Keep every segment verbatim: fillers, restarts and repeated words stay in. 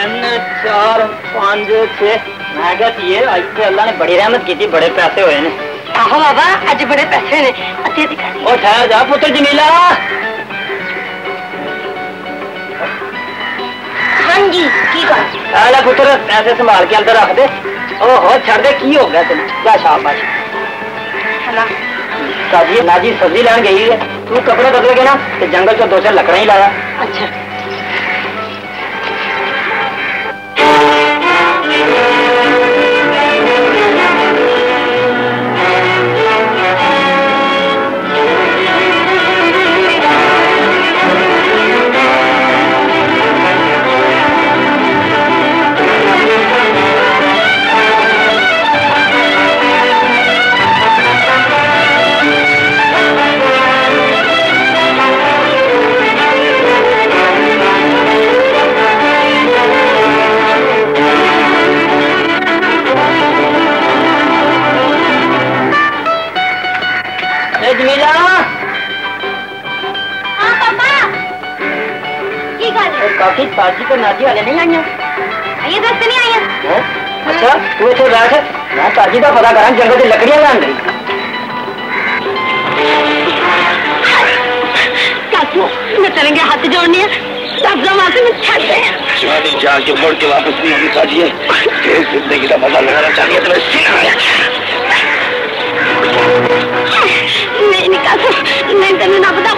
तीन चार पांच छे मैं क्या थी अज तो अल्लाह ने बड़ी रहमत की, बड़े पैसे हुए ने। आहो बाबा अज बड़े पैसे ने। ओ ठहर जा पुत्र जमीला। हाँ जी की गल पुत्र पैसे संभाल के अंदर रख दे। ओहो छड़ दे की हो गया तेन? जा शाबाश। ताजी नाजी सब्जी लैन गई है, तू कपड़े बदलेगे ना तो जंगल चो दो चार लकड़ा ही लाया। अच्छा जमीला। हाँ पापा की गल है? काफी ताजी तो नाजी वाले नहीं आई आइए दस नहीं आई। अच्छा तू इतने बैठ, मैं ताजी का पता करा जंगल से लकड़ियां लान गई। काकू मैं चलेंगे हाथ जोड़नी है, सब्जा मार से छड़ दे। शादी जाके मुड़ के वापस नहीं आनी चाहिए, जिंदगी का मजा लगाना चाहिए तो नहीं नहीं काकू मैं तेन ना पता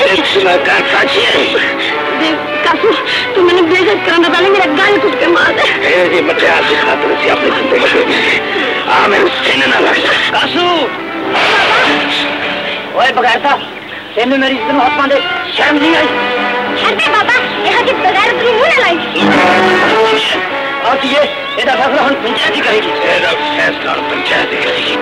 काकू तू मैंने बेइज्जत करने पहले मेरा गाल कुट के मार दे। मैं खातर से अपनी जिंदगी आ मैं उससे ना लग कासू। ओए बगैरता तेन मेरी इज्जत में हाथ मारे, शर्म नहीं आई? अरे बाबा यहाँ की बगैर तू मुंह ना लाई। और ये ਇਹਦਾ फैसला हम पंचायत ही करेगी। ਇਹਦਾ फैसला पंचायत ही करेगी।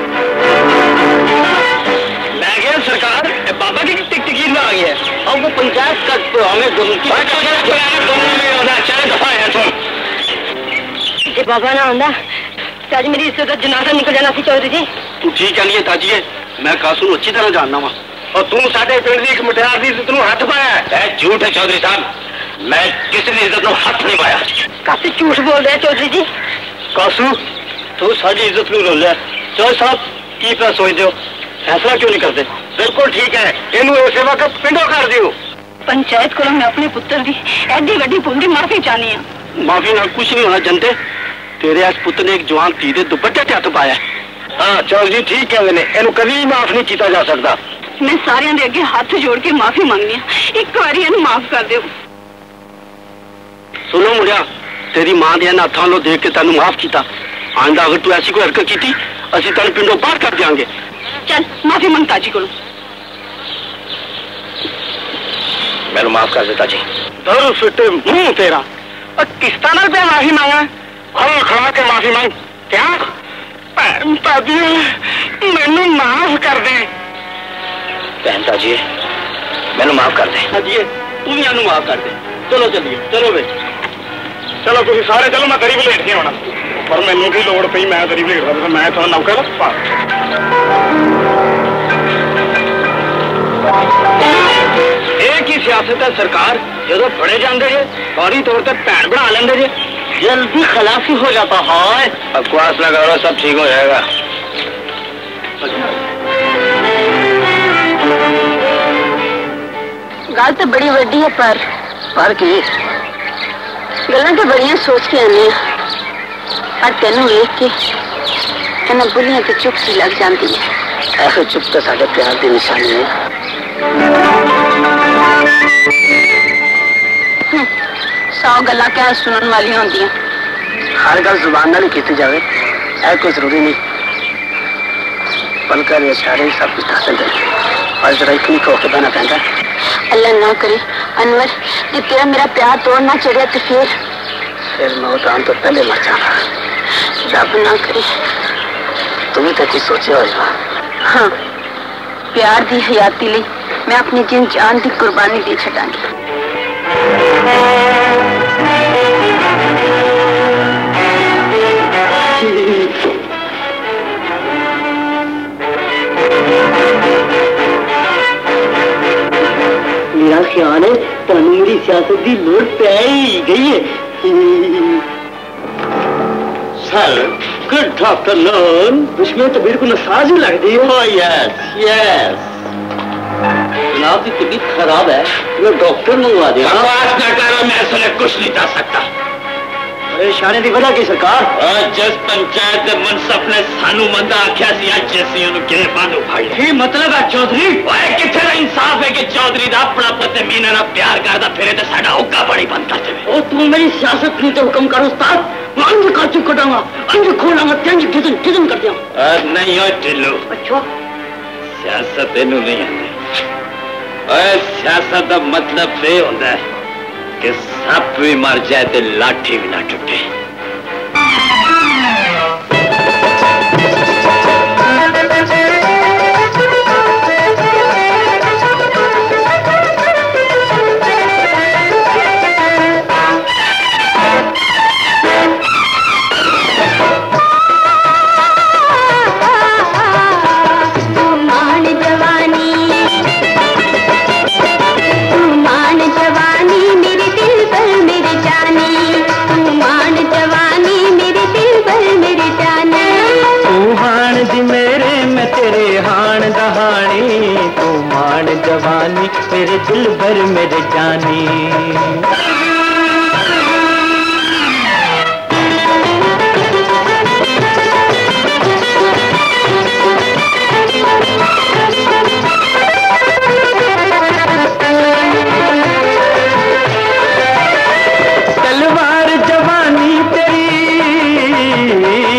मैं गया सरकार बाबा की टिक टिकीर में आ गई है और वो पंचायत का तो हमें दोनों में होना चाहे दफा है तुम। बाबा ना आंदा तो आज मेरी इज्जत का जनाजा निकल जाना सी चौधरी जी। तू ठीक कह लिए ताजी है, मैं कासू अच्छी तरह जानना वा और तू साडे पिंड दी एक मुटियार दी इज्जत नूं हथ पाया है। झूठ है चौधरी साहब, मैं किसी की इज्जत नूं हथ नहीं पाया। काफी झूठ बोल रहे चौधरी जी। कासू तू साडी इज्जत नूं रोलिया। चौधरी साहब की पे सोचते हो, फैसला क्यों नहीं करते? बिल्कुल ठीक है, इनू इस वक्त पिंडों कर दियो। पंचायत को मैं अपने पुत्र की एडी वड्डी भूल की माफी चाहनी है। माफी ना कुछ नहीं होना जनते, तेरे इस पुत्र ने एक जवान धी दे दुपट्टे ते हथ पाया। हाँ चौधरी ठीक कहते ने, इनू कभी माफ नहीं किया जा सकता। मैं सारियां दे अगे हाथ जोड़ के माफी मांगनी है, एक बारी इन्हू माफ कर दो। सुनो मुड़िया, तेरी मां दे हथों लो देख के तेन माफ किया, आंदा अगर तू ऐसी कोई हरकत की असि तेन पिंडों बाहर कर देंगे। चल माफी मंग ताजी को। मैनू माफ कर देता जी। दर फिटे मुंह तेरा किस्ता नाल पे माफी मांगा, हम खड़ा के माफी मांग क्या? भैन ताजी मैनू माफ कर दे। भैन ताजी मैनू माफ कर दे। ताजी तू भी मैनू माफ कर दे। चलो चलिए, चलो बे चलो तुम सारे चलो, मैं दरी वलेट के आना पर मैनू की लोड़ पई, मैं दरी वलेट रहा मैं थोड़ा नौकर। एक ही सियासत है सरकार, जो फड़े जाते जे फौरी तौर पर भैन बना लेंगे जे, जल्दी खलासी हो जाता है। बकवास ना करो, सब ठीक हो जाएगा। गल तो बड़ी वड्डी है पर पर की गल्लां तो बड़ियां सोच के आने पर तेनू वेख के इन्हां बुलियां ते चुप सी लग जाती है। ऐसे चुप तो साडे प्यार की निशानी है। सौ गल्लां क्या सुनने वाली होंदियां, हर गल जुबान नाल की जाए ऐ कोई जरूरी नहीं। पलकर इशारे सब कुछ हासिल है और जरा इतनी होकर बना पैंदा। अल्लाह ना करे अनवर जे तेरा मेरा प्यार तोड़ना चढ़िया तो फिर फिर मौत आने तो पहले मर जाना। रब ना करे। तुम्हें तो कुछ सोचे होगा? हाँ प्यार दी हयाती लिए मैं अपनी जिन जान की कुर्बानी दे छड़ांगी। मेरा ख्याल है तुहानू मेरी सियासत की लोड़ पै ही गई है। Sir, good afternoon. उसमें तो बिल्कुल साज ही लगती है। oh, yes, yes. जनाब की तबीयत खराब है, मैं डॉक्टर मंगवा दिया। बकवास न करो, मैं सुने कुछ नहीं जा सकता। परेशानी की वजह की सरकार? जिस पंचायत के मुनसफ ने सानू मंदा आख्या सी अज जैसी उन्हें गिरफ्तार उठाई। की मतलब है चौधरी? ओए किथे इंसाफ है कि चौधरी दा अपना पति मीना ना प्यार करदा फिरे ते साडा हुक्का बड़ी बंद कर देवे। ओ तू मेरी सियासत नहीं तो हुक्म कर उस्ताद। मैं अंज काचू कटाऊंगा, अंज खोलांगा, तेंज किदन किदन कर दिया। नहीं हो टिल्लू। अच्छा सियासत इनू नहीं आती। ओए सियासत दा मतलब ये होता है कि सप भी मर जाए तो लाठी भी ना टूटे। जवानी मेरे दिल भर मेरे जानी। तलवार जवानी तेरी,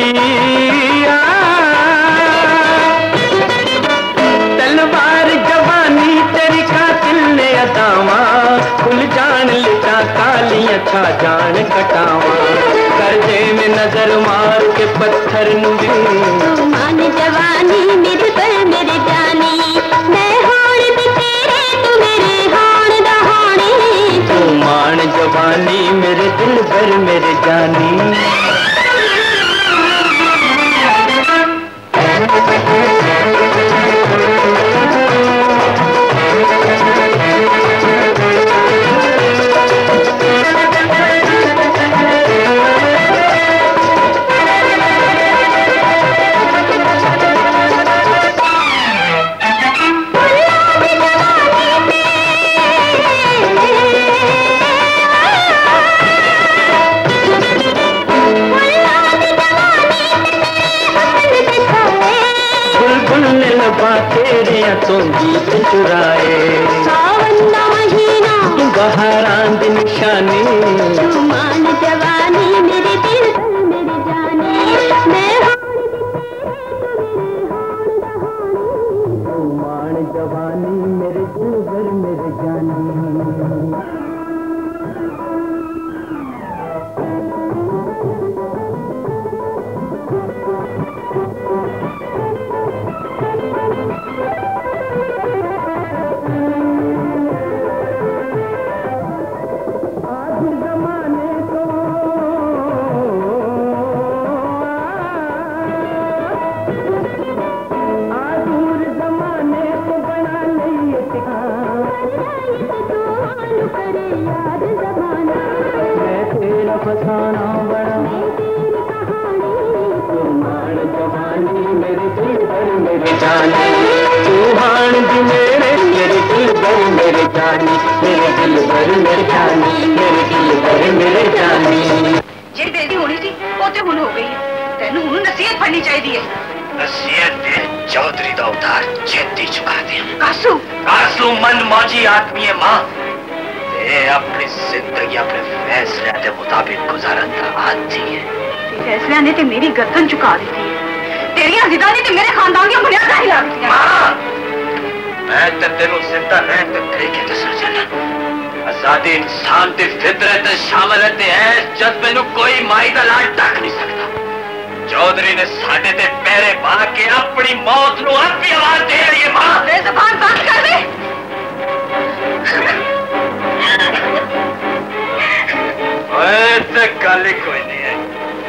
तलवार जवानी तेरी कातिल ने अदावा, खुल जान लिटा कालियां छा जान कटावा, करजे में नजर मार के पत्थर नुबी। मान जवानी मेरे पर मेरे जानी, मैं हाण दी तेरे तू मेरे हाण दा हाणी। तू मान जवानी मेरे दिल भर मेरे जानी। तो गीत चुराए सावन दा महीना, बहारां दी निशानी। तू मान जवानी मेरे दिल पर मेरे जानी, मैं तू मान जवानी मेरे दिल पर मेरे जानी। फसाना बड़ा तू मान जवानी मेरे दिल भर मेरे जानी। तू मान दी मेरे मेरे दिल भर मेरे जानी, मेरे दिल भर मेरे जानी, मेरे दिल भर मेरे जानी। जी बेटी होनी थी वो तो हुन हो गई है, तेनू हुन नसीहत पढ़नी चाहिए। नसीहत दे चौधरी दा उतार चेती चुका दे। कासू कासू मन मौजी आदमी है मां, ते अपनी जिंदगी अपने फैसले के मुताबिक गुजारन का आदी है। फैसले ने ते मेरी गर्दन चुका दी थी, तेरिया जिदा ने ते मेरे खानदान की बुनियाद हिला दी। मां मैं ते तेनू जिंदा रहने ते तरीके दसना चाहना। आजादी इंसान की फितरत शामिल है ते जज्बे नू कोई माई दा लाड ढक नहीं सकता। चौधरी ने साडे ते पैरे पा के अपनी मौत नू आपी आवाज दे रही है। मां मेरी जुबान बंद कर दे। ओए गल ही कोई नहीं है।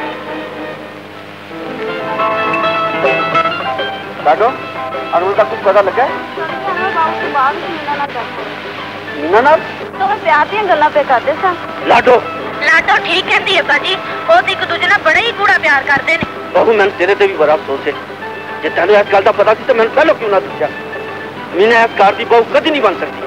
लाडो अरुण का कुछ पता लगा? मीना ना तो प्यार दी गल्लां पे करदे सन। लाडो लाडो ठीक कहती है बाजी, वो तो एक दूजे नाल बड़ा ही गूढ़ा प्यार करते ने। बहू मैं तेरे ते भी बड़ा अफसोस है, जे तेन इस गल का पता सी तो मैं पहले क्यों ना दस्या। मीना इस घर की बहू कभी नहीं बन सकती।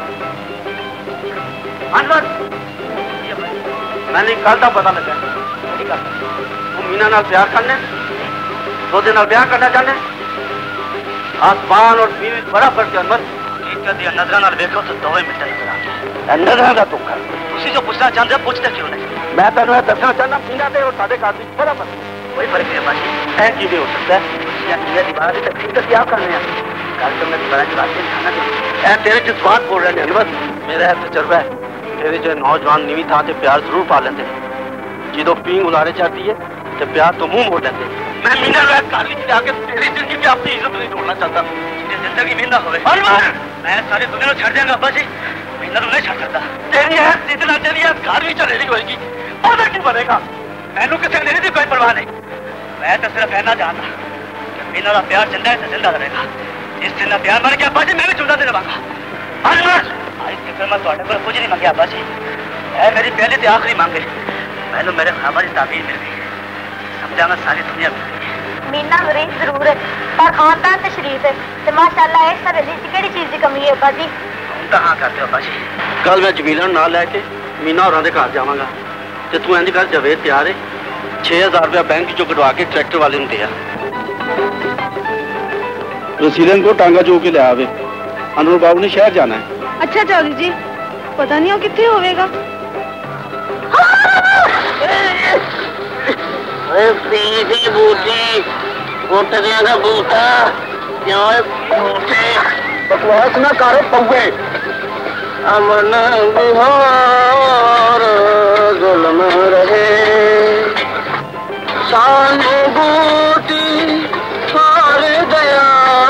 मैंने एक गल का पता लगा, तू मीना नाल प्यार करने, दो नाल ब्याह करना चाहने। आसमान और बीवी बड़ा फर्क है। मत नजर नाल देखो तो दोवें मिटा ही करा। नजर का धोखा तुसी जो पूछना चाहते हो पूछते क्यों नहीं? मैं तेन दसना चाहना मीना ते और साडे घर विच बड़ा फर्क है। कोई फर्क नहीं बाजी, ऐ किवें हो सकता है? या मीना दी बात ते ठीक क्या करने हैं? गल करने दी बड़ा बात नहीं खाना चाहिए। ऐ तेरे जज्बात बोल रहे हैं अनवर। मेरा है तजर्बा है, तेरे जो नौजवान नीवी था ते प्यार जरूर पा लेंदे, जो पींग उलारे चढ़ती है तो प्यार तो मुंह मोड़ लेंदे। मैं मीना नु घर विच जाके तेरी जिंदगी में अपनी इज्जत नहीं तोड़ना चाहता। जिंदगी मीना होवे मैं सारे दुनिया छड़ देंगा अब्बा जी, मीना नु नहीं छड़ सकता। तेरी है जिद ना तेरी है घर भी चलेगी होएगी, और की बनेगा। मैनू किसी मेरी दी कोई परवाह नहीं। मैं तो सिर्फ कहना चाहता कि मीना का प्यार जिंदा है तो जिंदा रहेगा। इस दिन प्यार बन गया अब्बा जी, मैं भी चुनता दे रहांगा। आज तक मैं तुहाडे कोल कुछ नहीं मंगया अब्बा जी, है मेरी पहली ते आखिरी मांग है। मैनू मेरे ख्वाबा दी ताबीर मिल गई, समझाना सारी दुनिया मिल गई। मीना गरीब जरूर है पर खानदान से शरीफ है, तो माशाअल्लाह इस हवेली च केड़ी चीज की कमी है अब्बा जी? तो हाँ करते हो अब्बा जी। कल मैं जमीला ना लैके मीना होरां दे घर जावांगा ते तू इंज कर, जवेद तैयार है, छे हजार रुपया बैंक चो कटवा के ट्रैक्टर वाले नूं दे आ। रसीलन को टांगा चो के ले आवे, अनवर बाबू ने शहर जाना है। अच्छा चौधरी जी, पता नहीं वो कितने होवेगा। पीती बूटी गुटदियां दा बूटा क्यों बूटे बकवास ना करो पौवे। अमन बिहार जुल्म रहे सानू बूटी हार गया।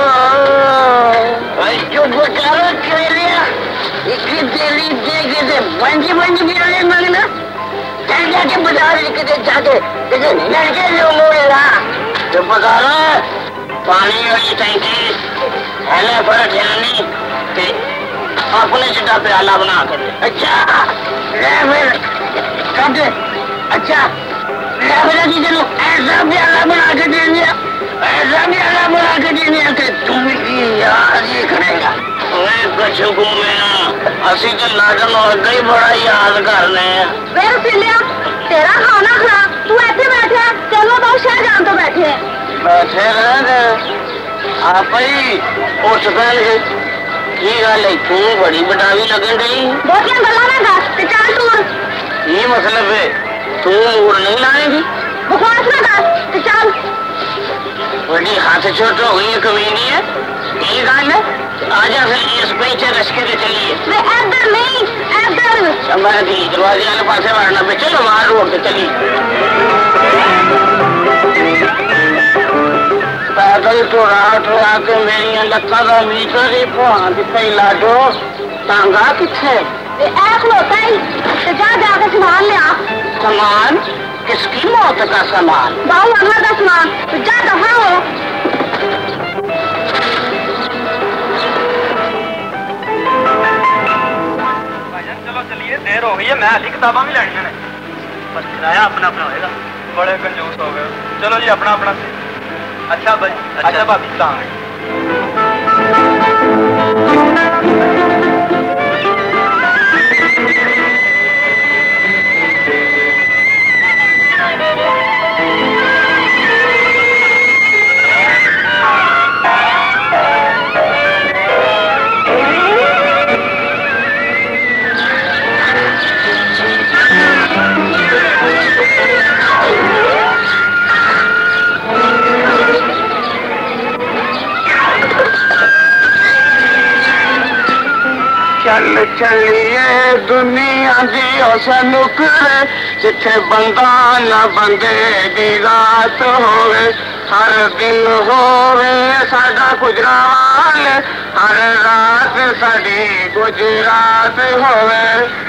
चुप कर खेलिया एक दिली देगी दे बंजी बंजी गिरने मंगना जाके बाजार किते जाके किते लड़के जो मोड़ेगा तो पकाना पानी वाली टैंकी हेले पर ध्यानी ते अपने चिट्टा प्याला बना कर दे। अच्छा ले फिर कर दे। अच्छा ले फिर जी चलो ऐसा प्याला बना के दे दिया, ऐसा प्याला बना के दे दिया कि तुम ही याद ही करेगा। कछु को मैं असी तो नाटन और ही बड़ा याद करने तेरा खाना खा, तू ऐसे बैठे चलो बहुत शहर जान तो बैठे बैठे रहे आप ही उठ गए की गल है तू बड़ी बटावी लगन गई बहुत गला ना दस चल तू ये मतलब है तू उड़ नहीं लाएगी बकवास ना दस चल बड़ी हाथ छोट हो गई कमीनी है यही गल है। आजा फिर इस पीछे रस्के से चलिए। इधर नहीं इधर संभाल दी दरवाजे वाले पासे वरना पे चलो वहां रोड पे चलिए। पैदल तो रात रात मेरी लत्ता का मीटर ही पहुंचा दिता ही लाडो टांगा किथे खलोता ही तो जा जाके सामान ले आ। सामान किसकी मौत का सामान? बाबू अम्मा का सामान तो जा दफा हो। चलो चलिए देर हो गई है, मैं अली किताबा भी लेनी है पर किराया अपना अपना होएगा। बड़े कंजूस हो गए। चलो जी अपना अपना। अच्छा भाई अच्छा भाभी कहाँ चल चलिए दुनिया दी उस नुकरे जिथे बंदा न बंदे दी रात होवे, हर दिन होवे साडा गुजराल, हर रात साडी गुजरात होवे।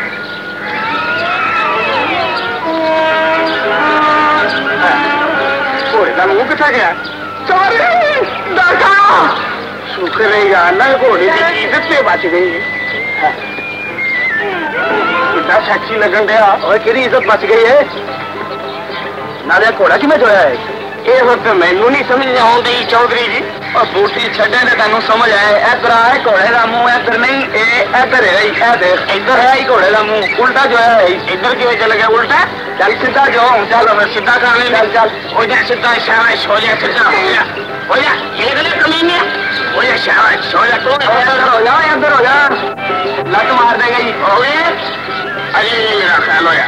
घोड़े का मुंह कितना गया? सॉरी दादा शुक्र है ना घोड़े की इज्जत से बच गई। सैक्सी लगन दिया। और किरी इज्जत बच गई है। नाले घोड़ा कि मैं जोया है ये वक्त मैनू नहीं समझ आती चौधरी जी। और बूटी छड़े ने तेन समझ आए इधर आए घोड़े का मुंह इधर नहीं इधर है इधर है ही घोड़े का मुंह उल्टा जो है इधर क्यों चल गया उल्टा। चल सीधा जो चल मैं सीधा कर चल चल हो जा सीधा शाबाश हो जा सीधा हो जा हो जा ये गले कमीने हो जा शाबाश हो जा तू इधर हो जा इधर हो जा लत मार देगा ही हो गए। अरे मेरा ख्याल हो जा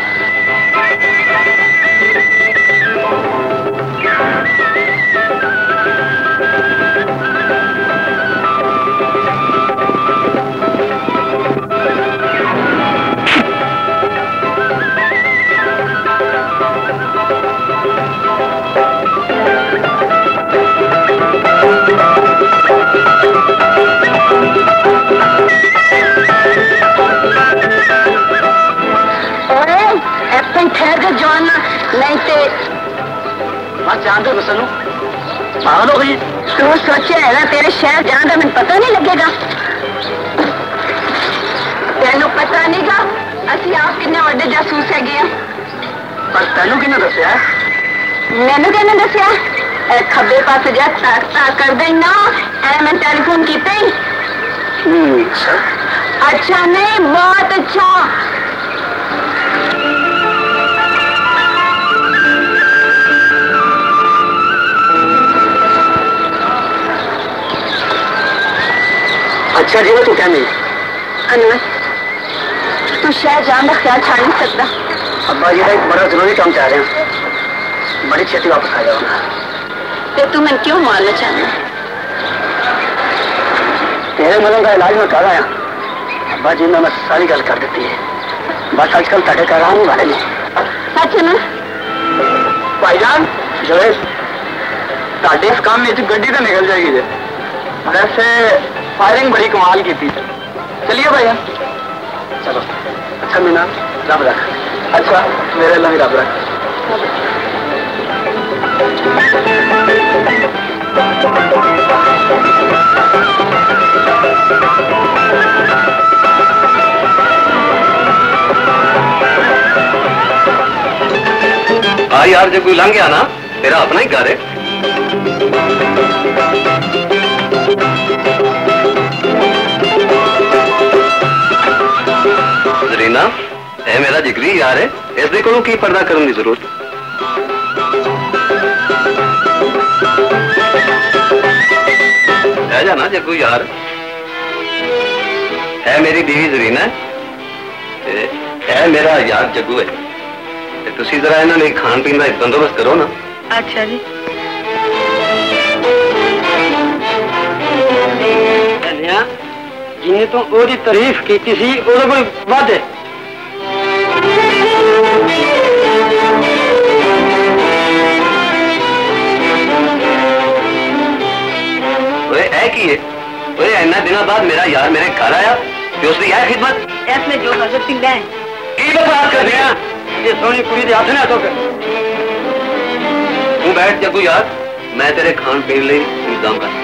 ठहर के जवान नहीं ते मैं जानते हो सनू पागल हो गई। तू सोचे है ना तेरे शहर जान का मैं पता नहीं लगेगा। तेनू पता नहीं गा असि आप किन्ने वड्डे जासूस है गए। पर तेनू किन्ने दसिया मैनू किन्ने दसिया खब्बे पास जा ताक ताक कर दे ना ऐ मैं टेलीफोन किया ही। अच्छा नहीं बहुत अच्छा। अच्छा जी तू क्या नहीं अनवर तू शहर जान का ख्याल छाड़ नहीं सकता। अब्बा जी एक बड़ा जरूरी काम चाह रहे हैं बड़ी छेती वापस आ जाऊंगा। तो तू मैं क्यों मारना चाहना तेरे मलन का इलाज मैं कर आया। अब्बा जी ने मैं सारी गल कर दी है बस आजकल तेरे कर रहा हूँ वाले नहीं सच ना भाईजान जो ताड़े इस काम में गड्डी तो निकल जाएगी जे वैसे फायरिंग बड़ी कमाल की थी। चलिए भैया चलो। अच्छा मीना रब रख। अच्छा मेरे अल्लाह भी रब रख। हाँ यार जब कोई लंघ गया ना तेरा अपना ही घर है। जरीना ए मेरा जिगरी यार है इसलिए को की पर्दा करने की जरूरत है जाना जग्गू यार है मेरी बीवी जरीना है मेरा यार जग्गू है। तुसी जरा इन्होंने खान पीन का बंदोबस्त करो ना। अच्छा जी जिन्हें तो ओदी तारीफ की सी ओदे कोई वादे ओए है की है ओए इन्ना दिनों बाद मेरा यार मेरे घर आया तो उसकी यह खिदमत इसमें जो हजरत सिंह है की बात कर रहे हैं ये सोनी कुड़ी दे हाथ ने तो तू बैठ जग्गू यार मैं तेरे खान पीन लिए इंतजाम कर।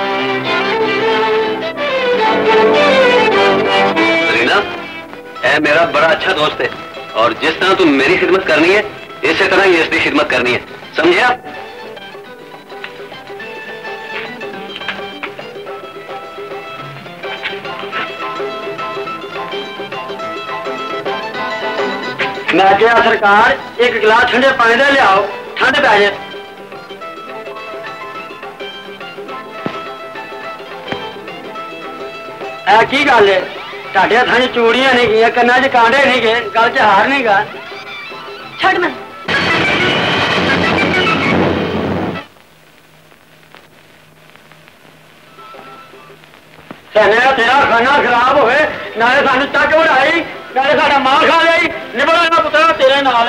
रीना है मेरा बड़ा अच्छा दोस्त है और जिस तरह तू मेरी खिदमत करनी है इसी तरह ही इसकी खिदमत करनी है समझे आप। मैं क्या सरकार एक गिलास ठंडे पानी दे लियाओ ठंड पै जाए। की गल है ਤੁਹਾਡੇ ਹੱਥਾਂ 'ਚ ਚੂੜੀਆਂ ਨਹੀਂ ਗਈਆਂ ਕੰਨਾਂ 'ਚ ਕਾਂਡੇ ਨਹੀਂ ਗਏ ਗਲ 'ਚ ਹਾਰ ਨਹੀਂ ਗਾ ਛੱਡ ਮੈਂ ਸਨੇ ਤੇਰਾ ਖਾਣਾ ਖਰਾਬ ਹੋਵੇ ਨਾਲੇ ਸਾਨੂੰ ਚੱਕ ਵੜਾਈ ਨਾਲੇ ਸਾਡਾ ਮਾਂ ਖਾ ਲਈ ਨਿਬੜਾ ਨਾ ਪੁੱਤਰਾ ਤੇਰੇ ਨਾਲ।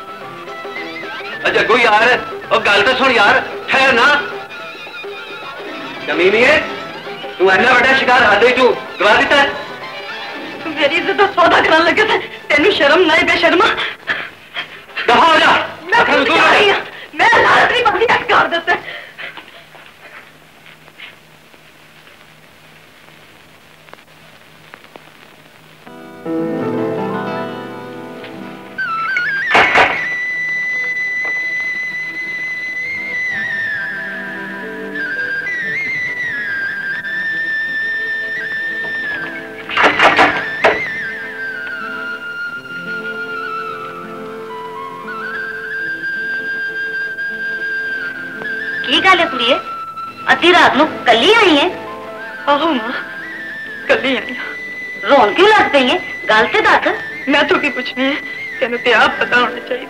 जग्गू यार और गल तो सुन यार ठहर ना कमीनी है तू इन्ना बड़ा शिकार हादे तू गवा दिता है। मेरी इज्जत सौदा कराने लगे थे तेनू शर्म नहीं बेशर्मा दफा हो जा मैं मैं लालच नहीं बंदी कर देते। अद्धी रात नू कली आई है? आहो मां कली आई। रोन क्यों लग पई है? गल ते दस। मैं तो की पूछनी है, तेन ते आप पता होना चाहिए।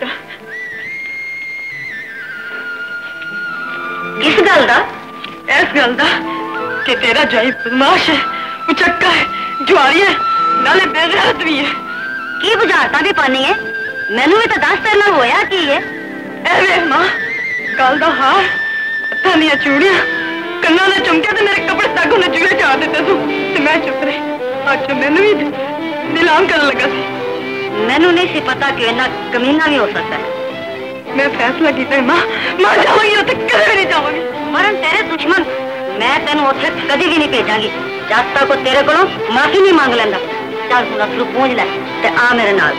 किस गल दा? इस गल दा कि तेरा जाई बदमाश है, उचक्का है, जुआरी है, नाले बेगैरत भी है। की बुझारता भी पानी है? मैनू भी तो दस तेरे नाल होया की है? ए वेख मां, गल दा हार, हत्थां दियां चूड़ियां, कन्नां दे झुमके ते मेरे कपड़े तक उन्हें चूहे चाड़ दिते तू ते मैं चुप रही। अच्छा मैनू भी नीलाम करन लगा सी। मैनू नहीं सी पता कि इन्ना कमीना भी हो सकता है। मैं फैसला किया मां, मां जावांगी उत्थे, कदे भी नहीं जावांगी। मरन तेरे दुश्मन, मैं तेन उत्थे कभी भी नहीं भेजांगी जब तक वो तेरे कोलों माफी नहीं मांग लेंदा। चल तू अखरू पहुंच ले ते आ मेरे नाल।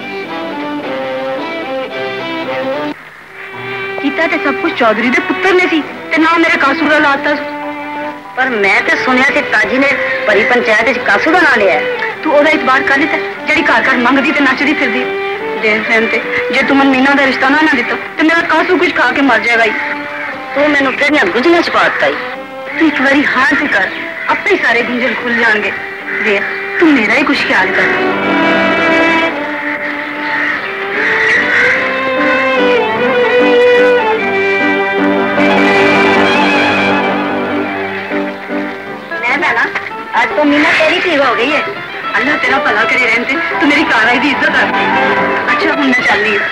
कीता ते सब कुछ चौधरी दे पुत्र ने सी ते ना मेरे कासू दा लाता। पर मैं ते सुनिया सी ताजी ने परी पंचायत च कासू दा नाम लिया है। तू ओदा इतबार कर लिता जेड़ी घर घर मंगदी ते नचदी फिरदी। देख ते जे तू मन मीना दा रिश्ता ना ना दिता ते मेरा कासू कुछ खा के मर जाएगा ही। तू मैनू तेरियां गुंजलां च पाता ही। तू एक बारी हाँ से कर, अपने ही सारे गुंजल खुल जाएंगे। देख तू मेरा ही कुछ ख्याल कर। आज तो मीना तेरी ठीक हो गई है। अल्लाह तेरा भला करे रहने, तू मेरी कार आई की इज्जत कर। अच्छा हूं मैं चल रही है।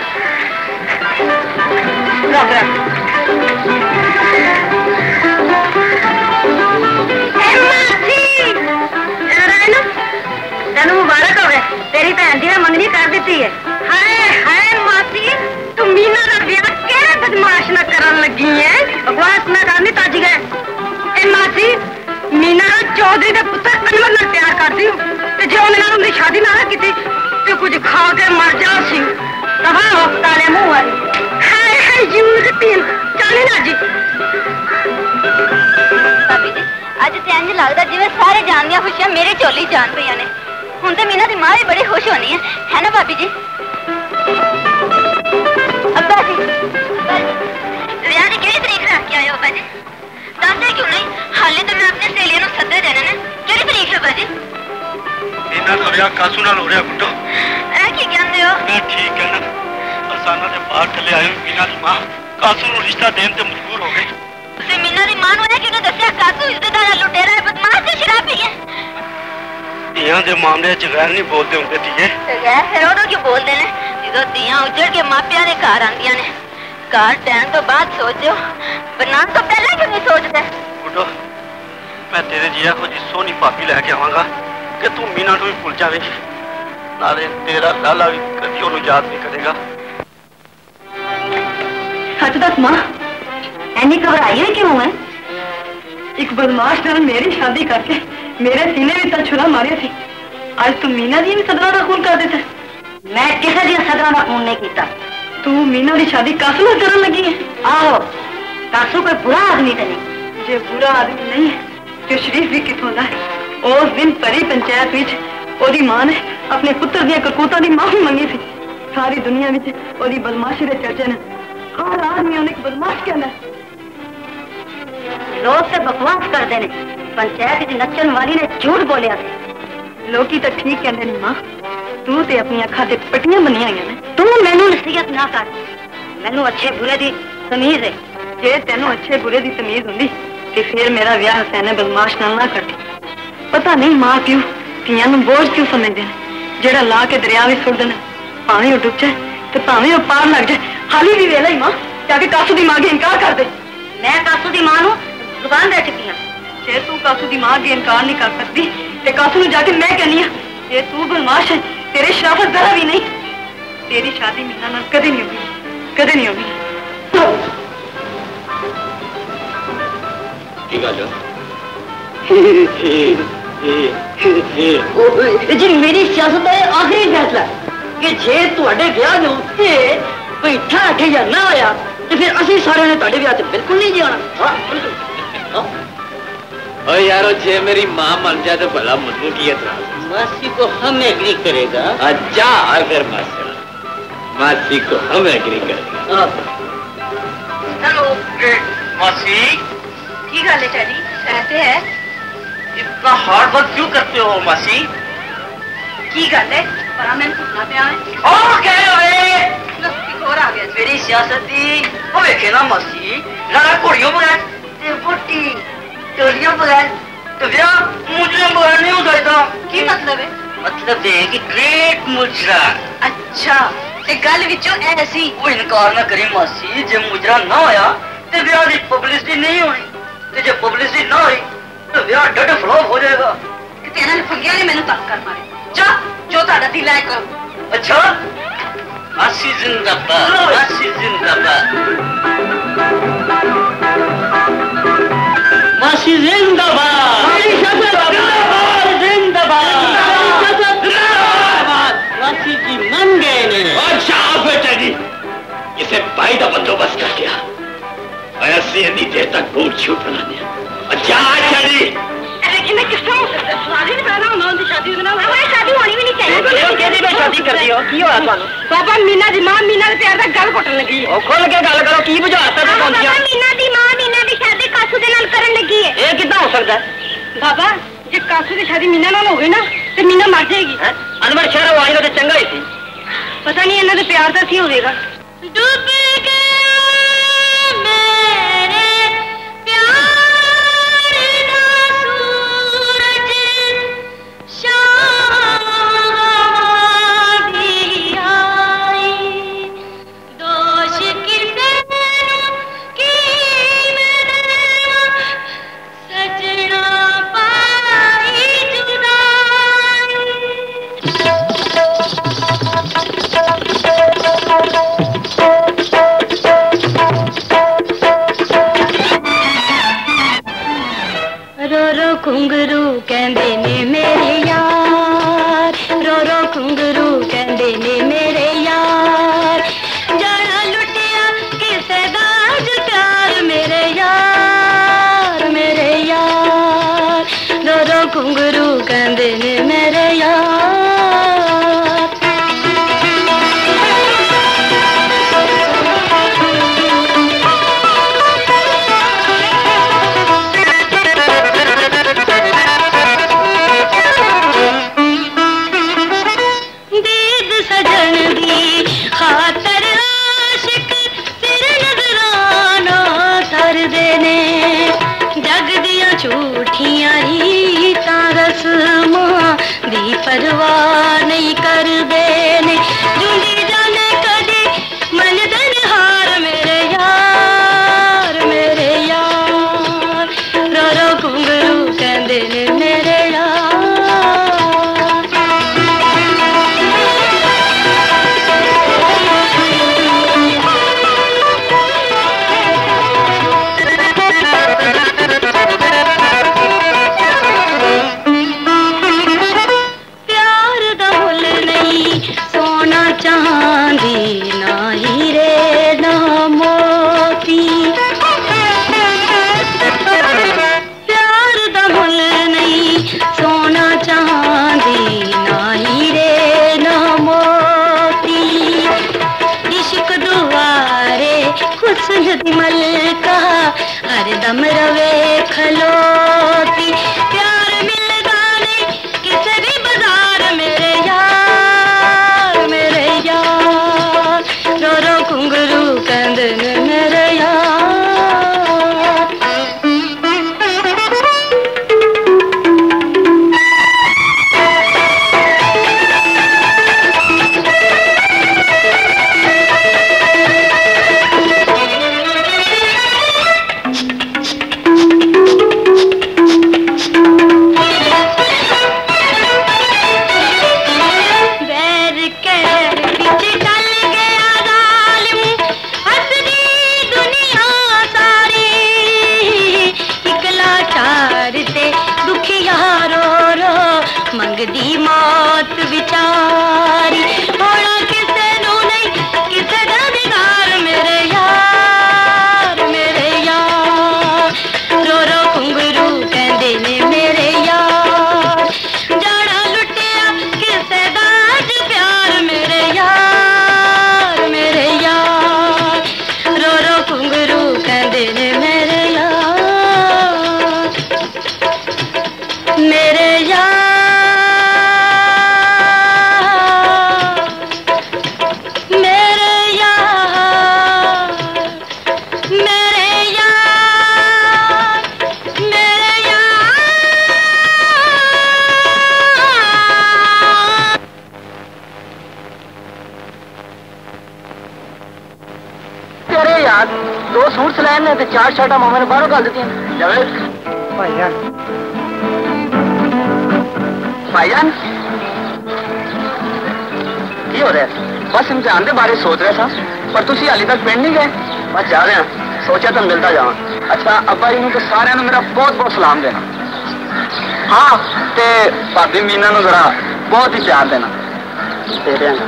रख रख। तेन मुबारक हो तेरी भैन जी ने मंगनी कर दी है। हाय हाय मासी, तू मीना का ब्याह केड़े बदमाश ना करन लगी है? बकवास ना करनी ताजी गए। ए मासी, मीना चौधरी के पुत्र अनवर नाल प्यार करती हूँ ते जे उन्हें उनकी शादी ना की तो कुछ खा के मर जा सी। कहाँ हो काले मुंह वाली? हाय हाय यूज पीन चले ना जी। भाभी जी अज तो इंज लगता जिवें सारे जान दियां खुशियां मेरे चोली जान पई ने। हुण तो मीना दी मां भी बड़ी खुश होनी है, है ना भाभी जी? अब्बा जी, ब्याह दी केड़ी तरीक रख के आए हो अब्बा जी? दसदे क्यों नहीं? हाले तो मैं अपने सहेलियों नूं सद्दे देने ने। केड़ी तरीक है अब्बा जी? मीना तो ब्याह कासू नाल हो रहा गुड्डो। ऐ की कहंदे हो? मैं ठीक कहना। असाना दे बाहर चले आए मीना दी मां कासू नूं रिश्ता देन ते मजबूर हो गई। तुसीं मीना दी मां नूं ऐ किउं दस्सिया कासू इज्जतदार लुटेरा है, बदमाश ते शराबी है? दियां दे मामले च गैर नहीं बोलते होंगे धीए। गैर फिर उदों क्यों बोलते ने जो दियां उजड़ के मापिया दे घर आंदियां ने? घर टैन तो बाद सोचो, बनान तो पहले क्यों नहीं सोचते? गुड्डो मैं तेरे जिया को जी सोनी भाभी लैके आवांगा कि तू मीना नूं भी भुल जावेगी, नाले तेरा लाला भी कभी उन्हें याद नहीं करेगा। सच दस मां, ऐनी घबराई हुई क्यों है? एक बदमाश नाल मेरी शादी करके मेरे सीने में तल छुरा मारे सी। आज तू मीना दी भी सदरा का खून कर देता। मैं किसी दी सदरा का खून नहीं किया। तू मीना दी शादी कासू नाल करन लगी है? आहो, कासू कोई बुरा आदमी तो नहीं। जे बुरा आदमी नहीं है तो शरीफ भी कितों दा है। उस दिन परी पंचायत विच ओदी मां ने अपने पुत्र दी करतूतां दी माफी मंगी थी। सारी दुनिया विच ओदी बदमाशी दे चर्चे ने। हर आदमी उन्हें बदमाश कहना है। लोग से बकवास करते ने। पंचायत नचन वाली ने झूठ बोलिया। लोकी तो ठीक कहते नहीं मां, तू ते अपनी अखा ते पट्टियां बनिया हुई ने। तू मैनू नसीहत ना कर, मैनू अच्छे बुरे दी तमीज है। जे तेनू अच्छे बुरे दी तमीज हुंदी ते फिर मेरा ब्याह हुसैन बदमाश नाल ना करती। पता नहीं मां क्यों तियां नू बोझ क्यों समझदे ने, जेड़ा ला के दरिया विच सुट देना, भावें वो डुब जाए ते भावें वो पार लग जाए। हाली भी वेला ही मां जाके कासू दी मां के इनकार कर दे। मैं कासू दी मां नू जुबान दे चुकी हां। जे तू कासू दी मां के इनकार नहीं कर सकती ते कासू नू जाके मैं कहनी हां जे तू बदमाश है, तेरे शराफत जरा भी नहीं। तेरी शादी मीना नाल कदे नहीं होगी, कदे नहीं होगी। की गल जी मेरी सियासत का आखिरी फैसला कि जे तुहाडे ब्याह दे उत्ते कोई ठाठे या ना होया तो फिर असीं सारे ने तुहाडे ब्याह ते बिल्कुल नहीं जाना। हां बिल्कुल। ओ यारो जे मेरी मां मान जाए तो भला मुझे की एतराज? मासी को हम एग्री करेगा। अच्छा अगर मासी मासी को हम एग्री करेगा। हेलो मासी की गल है डैडी, ऐसे है? इतना हार्ड वर्क क्यों करते हो मासी? की गल है? पर मैं पूछना पे आए। ओ कह रहे और आ गया मेरी सियासत दी वो देखे ना मासी, लड़ा घोड़ियों बगैर ते बोटी टोलियों बगैर तो ब्याह मुजरा बगैर नहीं हो सकता। की मतलब है? मतलब ये कि ग्रेट मुजरा। अच्छा ते गल विचों ऐसी वो इनकार ना करी मासी, जब मुजरा ना होया ते ब्याह की पब्लिसिटी नहीं होनी, ते जब पब्लिसिटी ना हुई तो ब्याह डट फ्लॉप हो जाएगा। कि तेरे फंगिया ने मैंने तंग कर मारे। जा जो ताड़ा दिल है करो। अच्छा मासी जिंदाबाद, मासी जिंदाबाद, मासी जिंदाबाद, जिंदाबाद जिंदाबाद, मासी जी मन गए ने। अच्छा बेटा जी, इसे भाई का बंदोबस्त कर दिया, ऐसे इतनी देर तक बूट छूट बनाने। अच्छा चली लेकिन मैं किससे हो सकता है? शादी नहीं पहना उन्होंने दी शादी उन्होंने हमारी शादी होनी भी नहीं चाहिए। कहती मैं शादी कर दी हो की होया ਤੁਹਾਨੂੰ? बाबा मीना दी मां मीना दे प्यार दा गल घुटन लगी है। ਉਹ ਖੁੱਲ ਕੇ ਗੱਲ ਕਰੋ, ਕੀ ਬੁਝਾਰਤਾਂ ਤੇ ਪਹੁੰਚੀਆਂ? बाबा मीना दी मां मीना दी शादी कासू दे नाल करन लगी है। ਇਹ ਕਿੱਦਾਂ ਹੋ ਸਕਦਾ? बाबा जे कासू दी शादी मीना नाल हो गई ना ते मीना मर जाएगी। ਹੈ ਅਨਵਰ ਸ਼ਹਿਰ ਆਈ ਤਾਂ ਚੰਗਾ ਹੀ ਸੀ। पता नहीं इन्हां दे प्यार दा की होवेगा। डूब गया मेरे प्यार दा सूरज शाम दी आई दोष किसे की मेरे सजना पाई जुदाई। रो रो घुंगरू कहंदे ने मेरे यार, रो रो घुंगरू कहंदे ने मेरे यार, जाना लुटिया किसे दा प्यार मेरे यार मेरे यार, रो रो घुंगरू कहंदे ने मेरे यार। दीद सजन दी खातर आशिक तेरे नजराना थर देने, जग दियां झूठियां रीतां रस्मां दी परवाह नहीं कर देने, जुंदी जाने कदी मन दन हार मेरे यार मेरे यार, रो रो घुंगरू कहंदे ने मेरे यार। प्यार दा मुल नहीं सोना चांदी ना हीरे ना मोती, प्यार दा मुल नहीं सोना चांदी ना हीरे ना मोती, इश्क दुआरे हुस्न दी मलका हरदम रवे खलोती, प्यार मिलदा नहीं किसे भी बाजार मेरे यार मेरे यार, रो रो घुंगरू कहंदे ने मेरे यार। बैर कैर बिच डल गया जालिम, हंसदी दुनिया सारी, इकला चार ते दुखिया रो रो मंगदी मौत विचारी, होना किसे नू नहीं किसे दा बिगार मेरे यार मेरे यार, रो रो घुंगरू कहंदे ने मेरे यार, जाना लुटिया किसे दा प्यार मेरे यार मेरे यार, रो रो घुंगरू कहंदे ने मेरे यार। दो सूट सिलाए ने ते चार शर्टां मामा ने बाहरों घल दित्तियां। जावेद भाईजान भाईजान की हो रहा है? बस इम्तिहान के बारे सोच रहे था, पर तुसी हाली तक पिंड नहीं गए। बस जा रहे हैं, सोचा तो मिलता जावा। अच्छा अब्बा जी तो सारे मेरा बहुत बहुत सलाम देना। हाँ ते भाभी मीना नूं जरा बहुत ही प्यार देना। दे देंगा।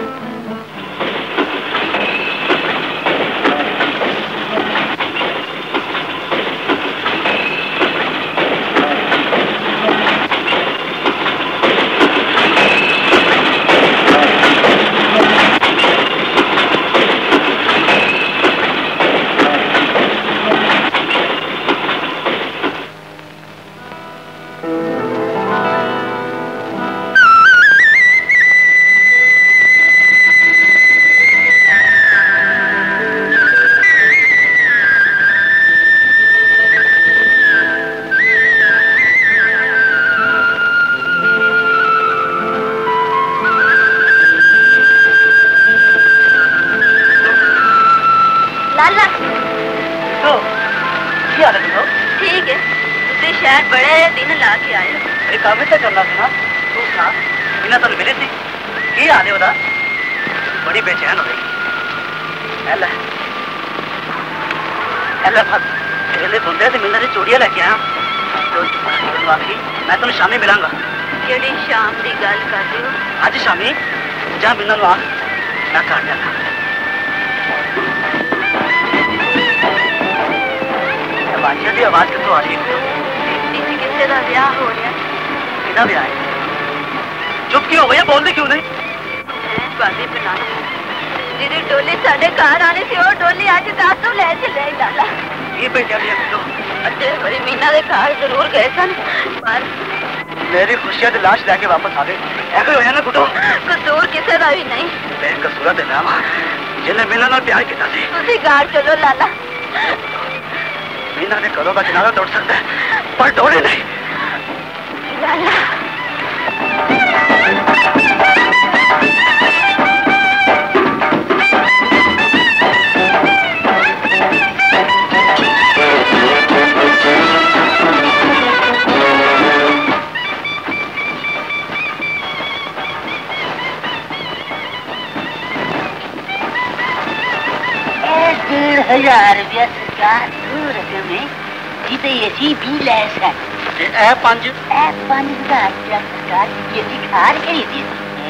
मेरी खुशियां की लाश लैके वापस आ गए। ऐसा होया ना गुड्डो? कसूर किसी का भी नहीं। बेकसूर ते मैं जिन्हें मीना नाल प्यार किया सी। तुसी घर चलो लाला। मीना ने कदों का किनारा तोड़ सकता है पर डोले नहीं। लाला हजार रुपया सरकार रकम है जिते ऐसी भी लैस है। ए पांच ए पांच हजार रुपया सरकार ये खार करी थी।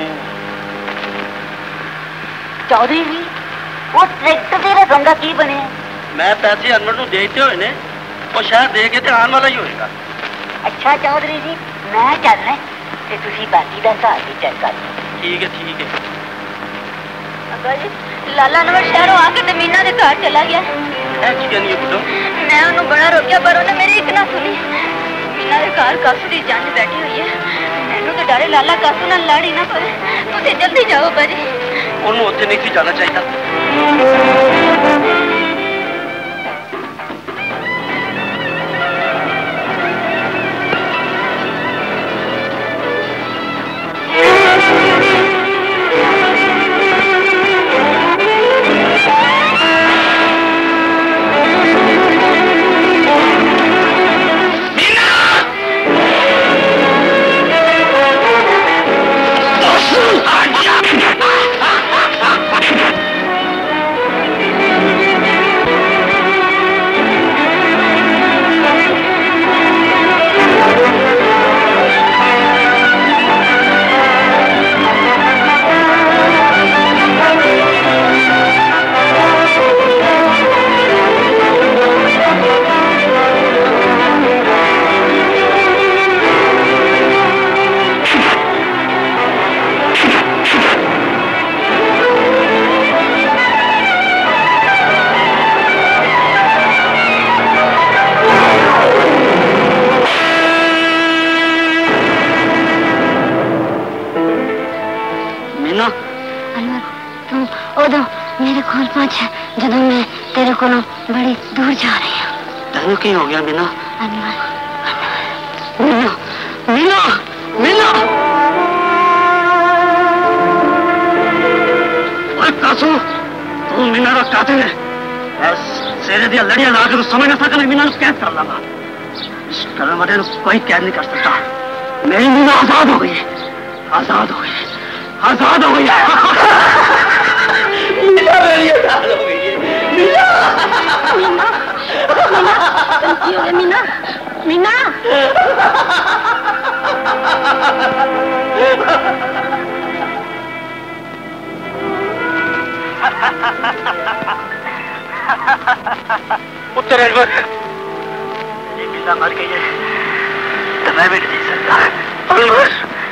चौधरी जी वो ट्रैक्टर तेरा रंगा की बने? मैं पैसे अनवर नूं देते हुए ने वो शायद दे के ते आने वाला ही होएगा। अच्छा चौधरी जी मैं चलना ते तुसी बाकी दा हिसाब भी चेक कर। ठीक है ठीक है। अब्बा जी लाला नवर शहरों आके ते मीना दे घर चला गया। मैं उन्होंने बड़ा रोकिया पर उन्हें मेरी एक ना सुनी। मीना दे घर कासू दी जंज बैठी हुई है। मैनू तो डरे लाला कासू नाल लड़ी ना पवे। तुसीं जल्दी जाओ बाजी। उन्होंने उत्थे नहीं सी जाना चाहिए। जदों मैं तेरे को बड़ी दूर जा रही हूँ। तेनू की हो गया मीना? अनवर, मीना, मीना, मीना। ओए कासू, तू मीना का कातिल है। सेरे दिया लड़ियां ला के तो समझ ना सकना मीना कैद कर लांगा। इस डर वाले कोई कैद नहीं कर सकता। मेरी मीना आजाद हो गई, आजाद हो गई, आजाद हो गई। मीना मेरी आजाद हो गई। मीना मीना मीना मीना पुत्र अनवर, ये मीना मर गई है तो मैं भी नहीं जी सकता। अनवर,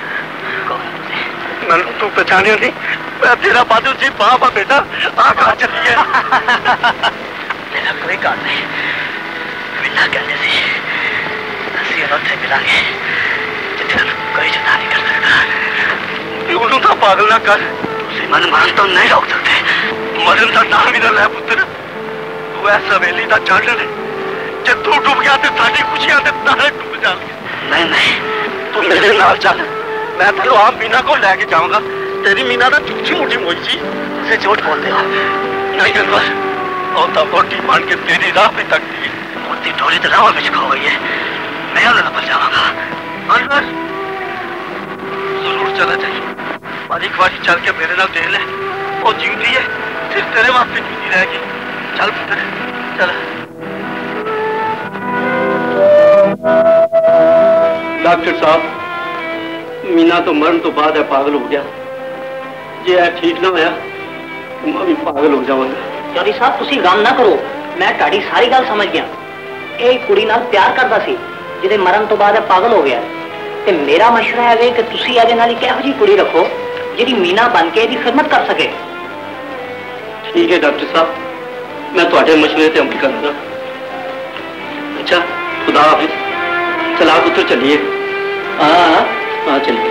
मैं तू पहचाने नहीं, मैं तेरा बादल जी बाप है बेटा। आ कहाँ चली है? तेरा कोई काम नहीं। मीना कहते थे ਅਸੀਂ ਉੱਥੇ ਮਿਲਾਂਗੇ ਜਿੱਥੇ ਕੋਈ ਜੁਦਾ नहीं कर सकता। ਉਹਨੂੰ ਤਾਂ ਪਾਗਲ ਨਾ ਕਰ। ਤੁਸੀਂ ਮਨ ਮਾਰਨ ਤੋਂ ਨਹੀਂ ਰੋਕ ਸਕਦੇ। ਮਰਨ ਦਾ ਨਾਮ ਵੀ ਨਾ ਲੈ ਪੁੱਤਰ। ਤੂੰ ਐ ਸਵੇਲੀ ਦਾ ਚੜ੍ਹ ਲੈ। ਜੇ ਤੂੰ ਡੁੱਬ ਗਿਆ ਤੇ ਸਾਡੀ ਖੁਸ਼ੀਆਂ ਤੇ ਤਾਰੇ ਡੁੱਬ ਜਾਣਗੇ। ਨਹੀਂ ਨਹੀਂ, ਤੂੰ ਮੇਰੇ ਨਾਲ ਚੱਲ। मैं तेरे आप मीना को लेके जाऊंगा। तेरी मीना तो झूठी मोटी मोई सी, उसे झूठ बोलते हो। नहीं अनवर, और तो मोटी मान के तेरी राह भी तकती है। मोटी टोली तो राह में खो गई है। मैं उन्हें पर जाऊंगा। अनवर जरूर चला जाइए, पर एक बार चल के मेरे नाल देख ले। वो जीवती है फिर तेरे वास्ते जीती रहेगी। चल पुत्र चल। डॉक्टर साहब, मीना तो मरण तो बाद है पागल हो गया। जे है ठीक ना होया मैं भी पागल हो जाऊंगा। चौधरी साहब तुसी गम ना करो, मैं ताड़ी सारी गल समझ गया। एक कुड़ी नाल प्यार करदा सी जिहदे मरण तो बाद पागल हो गया। ते मेरा मशवरा है कि तुसी इहदे नाल इक इहो जी कुड़ी रखो जिहदी मीना बन के इहदी खिदमत कर सके। ठीक है डॉक्टर साहब, मैं तुहाडे मशवरे ते अमल करूंगा। अच्छा खुदा हाफिज। चला पुत्र चलिए। हाँ हाँ चलिए।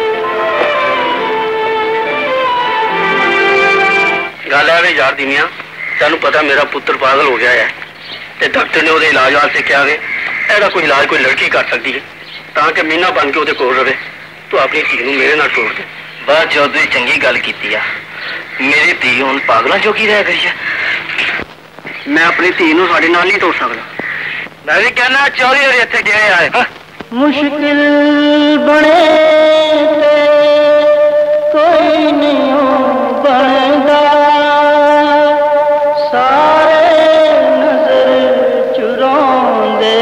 गल है यार दीनिया, तेन पता मेरा पुत्र पागल हो गया है ते डॉक्टर ने ਉਹਦੇ इलाज वास्ते कहा है ਇਹਦਾ कोई इलाज कोई लड़की कर सकती है ताकि मीना बन के ਉਹਦੇ कोल रहे। तू अपनी धी ਨੂੰ ਮੇਰੇ ਨਾਲ ਤੋੜ ਦੇ। बात चौधरी चंगी गल कीती आ। मेरी धी हुण पागलों जोगी रह गई है। मैं अपनी धी ਨੂੰ ਸਾਡੇ ਨਾਲ नहीं तोड़ सकता। मैं भी कहना चौधरी और इत्थे गए आए मुश्किल बने ते कोई नहीं बनदा। सारे नजर चुरांदे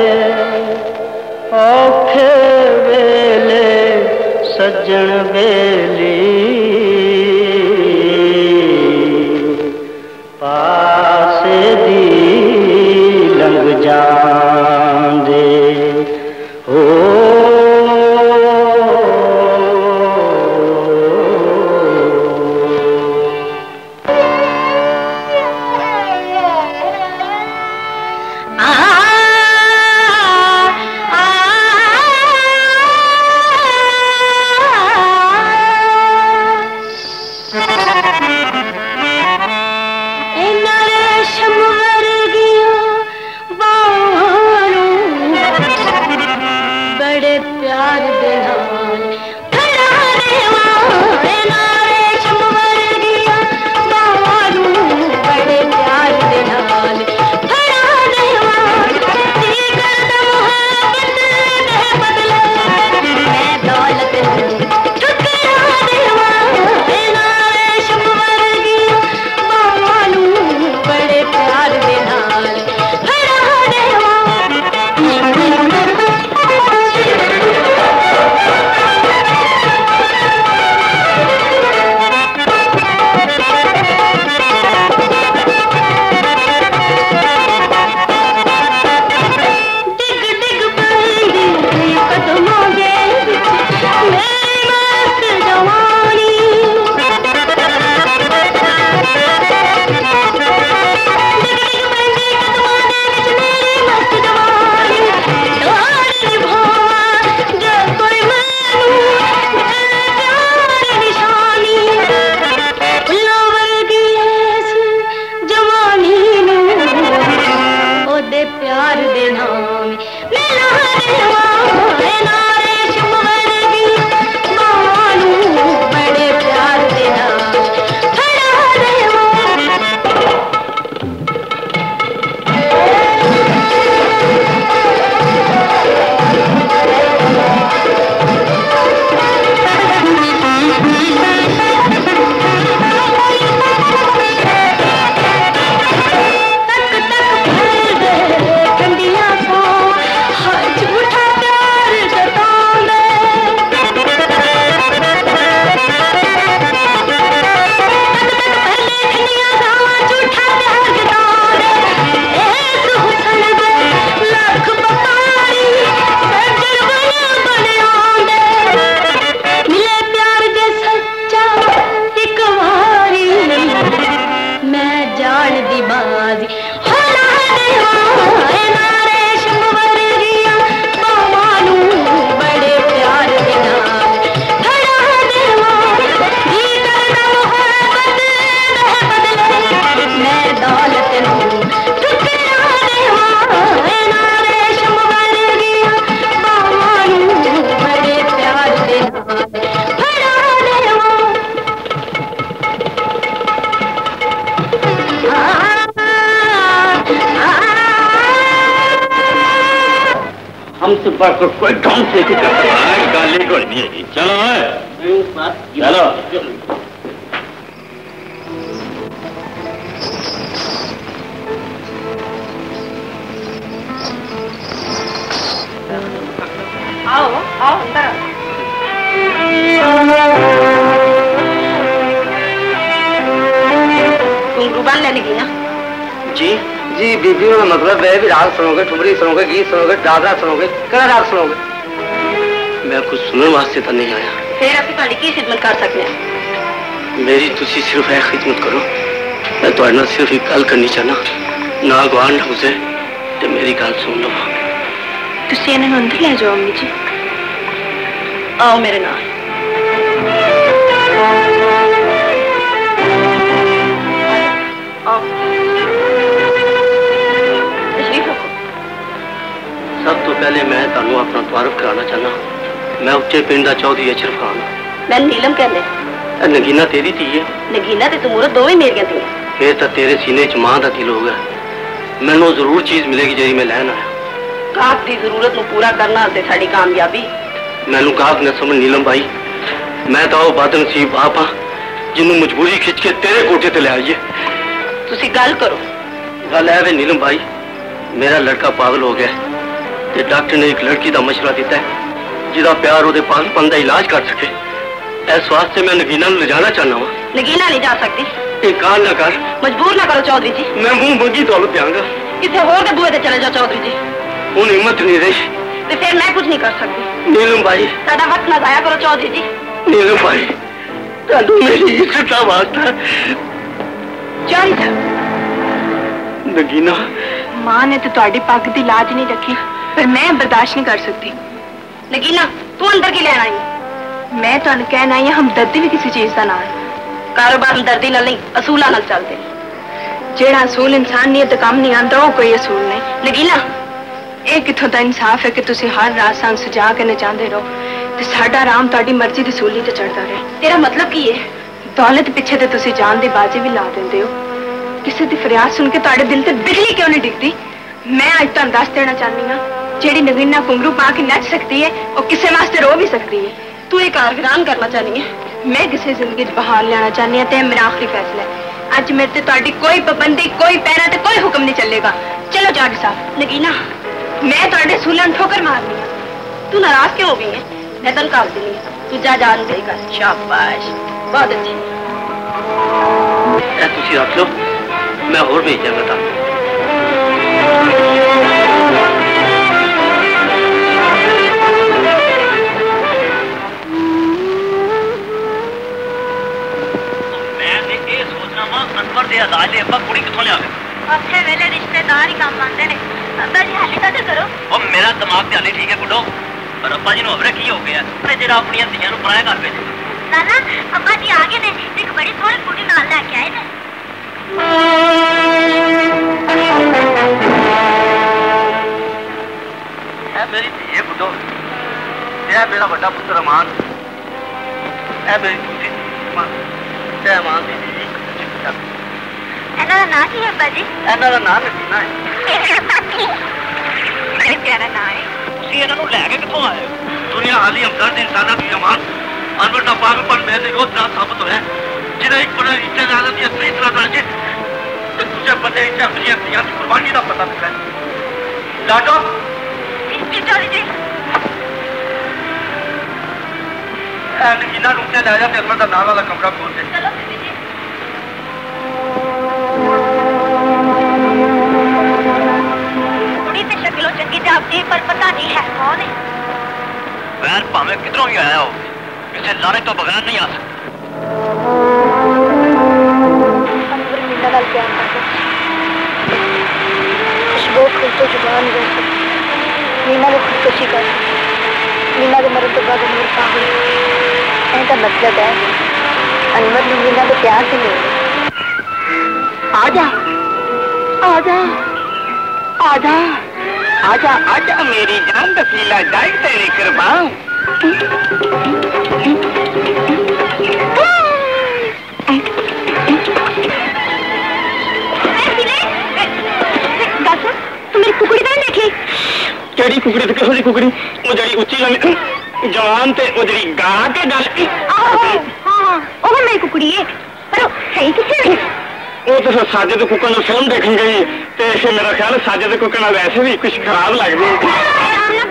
औखे वेले सज्जन बेली पासे दी लंघ जांदे। काम से बढ़कर कोई काम से नहीं करता। गाली कोई नहीं है। चलो चलो आओ आओ अंदर घुंघरू लेने की ना जी जी बीबियों का मतलब है भी राग सुनोगे, ठुमरी सुनोगे, गीत सुनोगे, दादरा सुनोगे, कड़ा राग सुनोगे। मैं कुछ सुनने वास्ते तो नहीं आया। फिर असं तुहाडी की खिदमत कर सकते हैं? मेरी तुसी सिर्फ है खिदमत करो। मैं तुहाडे नाल सिर्फ एक गल करनी चाहना, ना गवान ना गुजरे ते मेरी गल सुन लो। तुसी इन्हें अंदर ले जाओ अम्मी जी। आओ मेरे नाल। सब तो पहले मैं तानू अपना तारुफ कराना चाहना। मैं उच्चे पिंड का चौधरी अशरफ खान। मैं नीलम कहने। नगीना तेरी धी है। नगीना ते तमूरत दोवें मेरियां धी। फिर तो तेरे सीने च मां दा दिल हो गया। मैनू जरूर चीज मिलेगी जी मैं लैन आया। काक दी जरूरत नू पूरा करना ते साडी कामयाबी। मैनू काक न समझ नीलम भाई, मैं तो बदनसीब बाप हाँ जिन्हों मजबूरी खिंच के तेरे कोठे ते ले आईए। तुसी गल करो। गल है वे नीलम भाई, मेरा लड़का पागल हो गया ते डॉक्टर ने एक लड़की का मशवरा दिता है जिदा प्यार उहदे पागलपन का इलाज कर सके। इस वास्ते मैं नगीना नूं ले जाना चाहना वा। नगीना नहीं जा सकती। एक कान ना कर। मजबूर ना करो चौधरी जी। मैं मुंह मंगी दौलत देंगा। किसी होर के बुए ते चले जाओ चौधरी जी। हुण हिम्मत नहीं रही ते फिर मैं कुछ नहीं कर सकती। नीलम भाई साडा वक्त ना जाया करो चौधरी जी। नीलम भाई तानू मेरी इज्जत का वास्ता। चौधरी साहब नगीना मां ने तो तुहाडी पग दी लाज नहीं रखी, पर मैं बर्दाश्त नहीं कर सकती। नगीना तू अंदर की लेना आई? मैं तुहानू कहना आई हमदर्दी भी किसी चीज का ना है। कारोबार हमदर्दी नाल नहीं असूलां नाल चलदे। जेड़ा असूल इंसानियत दा काम नहीं आंदा वो कोई असूल नहीं। नगीना ये किथों दा इंसाफ है कि तुसी हर रात सांग सजा के नचांदे रहो ते साडा आराम तुहाडी मर्जी दी सूली ते चढ़दा रहे। तेरा मतलब की है? दौलत पिछे ते तुसी जान दी बाजी भी ला देंदे हो। किसी दी फरियाद सुन के तुहाडे दिल ते बिजली क्यों नहीं डिगदी? मैं अज तुहानू दस देना चाहनी हां, जेड़ी नगीना घुंघरू पा के नच सकती है वो किसी वास्ते रो भी सकती है। तू एक कारगरान करना चाहनी है, मैं किसी जिंदगी बहार लेना चाहनी है। ते मेरा आखिरी फैसला है। अज मेरे ते तुहाडी कोई पाबंदी, कोई पैरा ते कोई हुक्म नहीं चलेगा। चलो जाट साहब। नगीना मैं तुहाडे सूलां नूं ठोकर मारनी है। तू नाराज क्यों हो गई है? मैं तन काल दिनी है। तू जा जान गई कर। शाबाश बहुत अच्छी। ए तुसी रख लो, मैं होर भेज देंगा तानू। अच्छे वेले रिश्तेदार ही काम आते ने। अब्बा जी हाली तक करो। और मेरा दिमाग ते हाली ठीक है गुड्डो, पर अब्बा जी नूं अबरे की हो गया ते जेड़ा अपनी धीआं नूं पराया कर भेजे। नाना अब्बा जी आ गए ने, एक बड़ी सोहनी कुड़ी नाल लेके आए ने। ए मेरी धी है गुड्डो, ए मेरा बड़ा पुत्र अमान, ए मेरी दूसरी मां, ए अमान दी धी। इन्हां दा नाम की है अब्बा जी? इन्हां दा नाम नगीना है। बड़ा प्यारा नाम है। तुसीं इन्हां नूं लैके कित्थों आए? दुनिया हाली हमदर्द इंसाना की अमान अनवर का पागलपन मेरे लिए रोज रात साबित होया, जिन्हें एक बड़ा रिश्तेदार की असली तरह दर्जे तो तुझे पते इच्छा अपनी अखियां की कुर्बानी का पता लगा। लाडो इसकी चोरी जी ए नगीना नूं ते ले जा ते अनवर दा नाल वाला कमरा खोल दे। चलो बीबी जी। कुड़ी ते शक्लो चंगी जापदी पर पता नहीं है कौन है। वैर भावें किधरों भी आया हो, किसी लाने तो बगैर नहीं आ सकता। अनवर मीना नाल प्यार करदा, खुशबू खुद तो जुबान रह सकती। मीना को खुदकुशी कर, मीना के मरन तो बाद अनवर पागल। ऐसा मतलब है अनवर ने मीना को प्यार से ले। आजा आजा आजा आजा आजा मेरी जान दफीला जाए तेरे कुर्बान। तू मेरी कुकड़ी नहीं देखी? केड़ी कुकड़ी ते किहो दी कुकड़ी ओ जड़ी उच्ची लम्बी जवान ते ओ जड़ी गा के गल हां हां ओ मेरी कुकड़ी है पर सही किथे है वो तो फिर साजिद कुकर ने फिल्म देखने गई तो ऐसे मेरा ख्याल साजिद कुकर ना वैसे भी कुछ खराब लग गई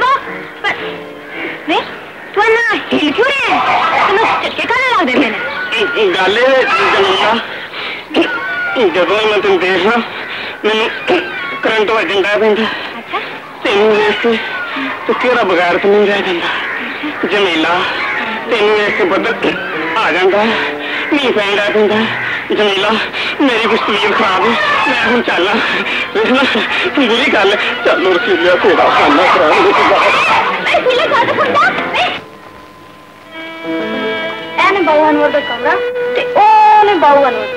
तू ना हिल क्यों रहे तू चटके खाने लग दे मैंने गल जमीना जब मैं तुम देखना मैंने करंट वजन रह पैंदा तेन देख के तो केड़ा बगैर तो नहीं रह जाता जमीला तेन देख के बदल आ जाता मीह पैन रह पैंदा जमीला मेरी कुछ तबीयत खराब है मैं हूं चलना देखना बुरी गल चल रसीलिया तेरा खाना एने बाबू अनवर दा कमरा ते ओने बाबू अनवर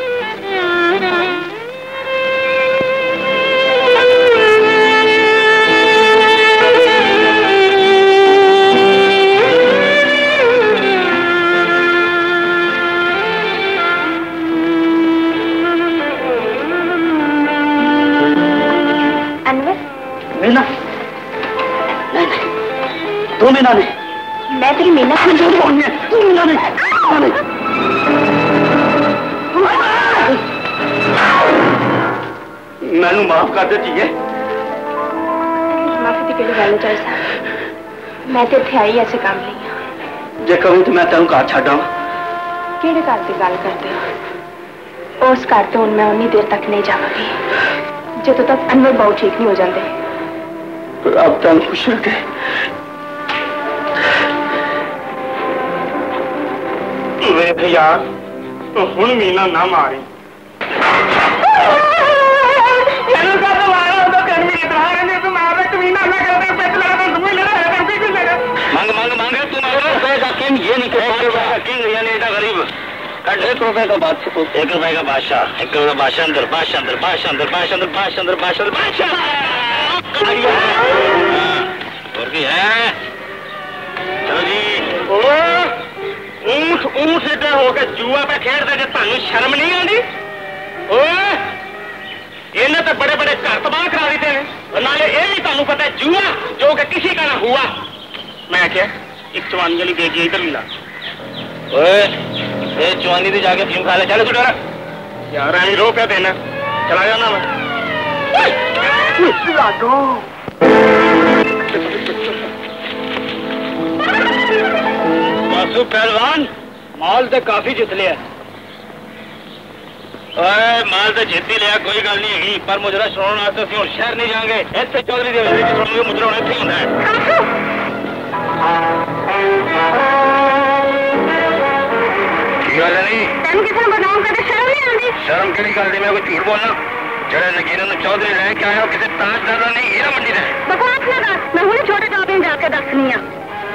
मीना नहीं नहीं तू मीना नहीं मैं तेरी मीना को जो कौन है तू मीना नहीं मैनू माफ कर दे धीए माफी की गल चाहे साहब मैं तो इत्थे आई ऐसे काम नहीं जे कहूं तो मैं तेन घर छाड़ा केड़े घर की गल करते हो उस घर तो मैं उन्नी देर तक नहीं जावांगी जो तक अनवर बाबू ठीक नहीं हो जाते अब तक खुश रखे वेख यार तो हुण मीना ना मारी मांग मांग मांगे तुम रुपए का किंग ये नहीं कह किंग यानी एटा गरीब एक रुपए का बादशाह एक रुपए का बादशाह एक रुपए का बादशाह अंदर बादशाह अंदर बादशाह अंदर बादशाह अंदर बादशाह अंदर बादशाह अंदर बादशाह और भी है चलो जी ऊंट ऊंट सीधे होकर जुआ पे खेलते जो तुम शर्म नहीं आती इन्हें तो बड़े बड़े घर तबाह करा देते हैं नाले ये भी तुम पता है जुआ जो कि किसी का ना हुआ मैं क्या एक चवानी वाली बेगी इधर मिला ओए चवानी तो जाके फीम खा ले चलो छुटा यार आई रो क्या देना चला जाना मैं लागो वासु पहलवान माल तो काफी जित लिया माल तो जित ही लिया कोई गल नहीं है पर मुजरा सुनाने वास्ते असं हम शहर नहीं जाएंगे इतने चौधरी के सुनोगे मुजरा होना इतने होता है शर्म कि गल मैं कोई झूठ बोलना जरा नगीना चौधरी लैके आया किसी ताजदारा नहीं हीरा मंडी है बकवास ना कर मैं हुणे छोटे चौधरी जाके दसनी आ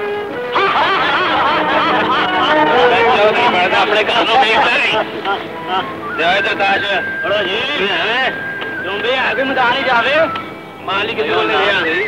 चौधरी बनता अपने घर में देखता नहीं जाए तो ताज बड़ो जी तुम भी आगे मैदान ही जावे मालिक जो ले आ गई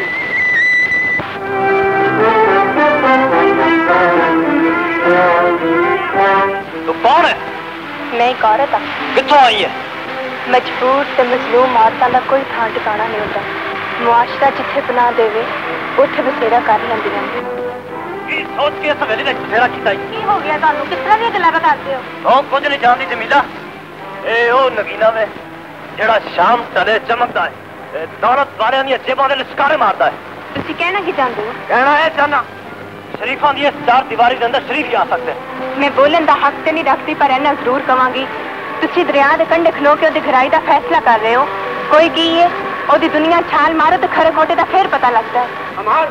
तो कौन है मैं एक औरत हाँ कितों आई है मजबूर ते मजलूम औरतां दा कोई थां ठिकाना नहीं होता मुआशरा जिथे बना देवे उथे बसेरा कर लैंदियां सोच के सवेरे ने बसेरा कीता की हो गया तुहानू किस तरह दी गल्लां करदे हो ओ कुछ नहीं जानदी जमीला ए ओ नगीना वे जेड़ा शाम तले चमकदा है दौलत वालियां दी जेबां दे लसकारे मारदा है तुसी कहना की चाहंदे हो कहना है चाहना शरीफां दी चार दीवारी दे अंदर शरीफ ही आ सकदे मैं बोलन दा हक ते नहीं रखती पर इन्ना जरूर कवांगी तुसी दरिया दे कंढे खलो के ओदी घराई दा फैसला कर रहे हो कोई की है ओदी दुनिया छाल मारो तो खरे खोटे दा फिर पता लगता है अमान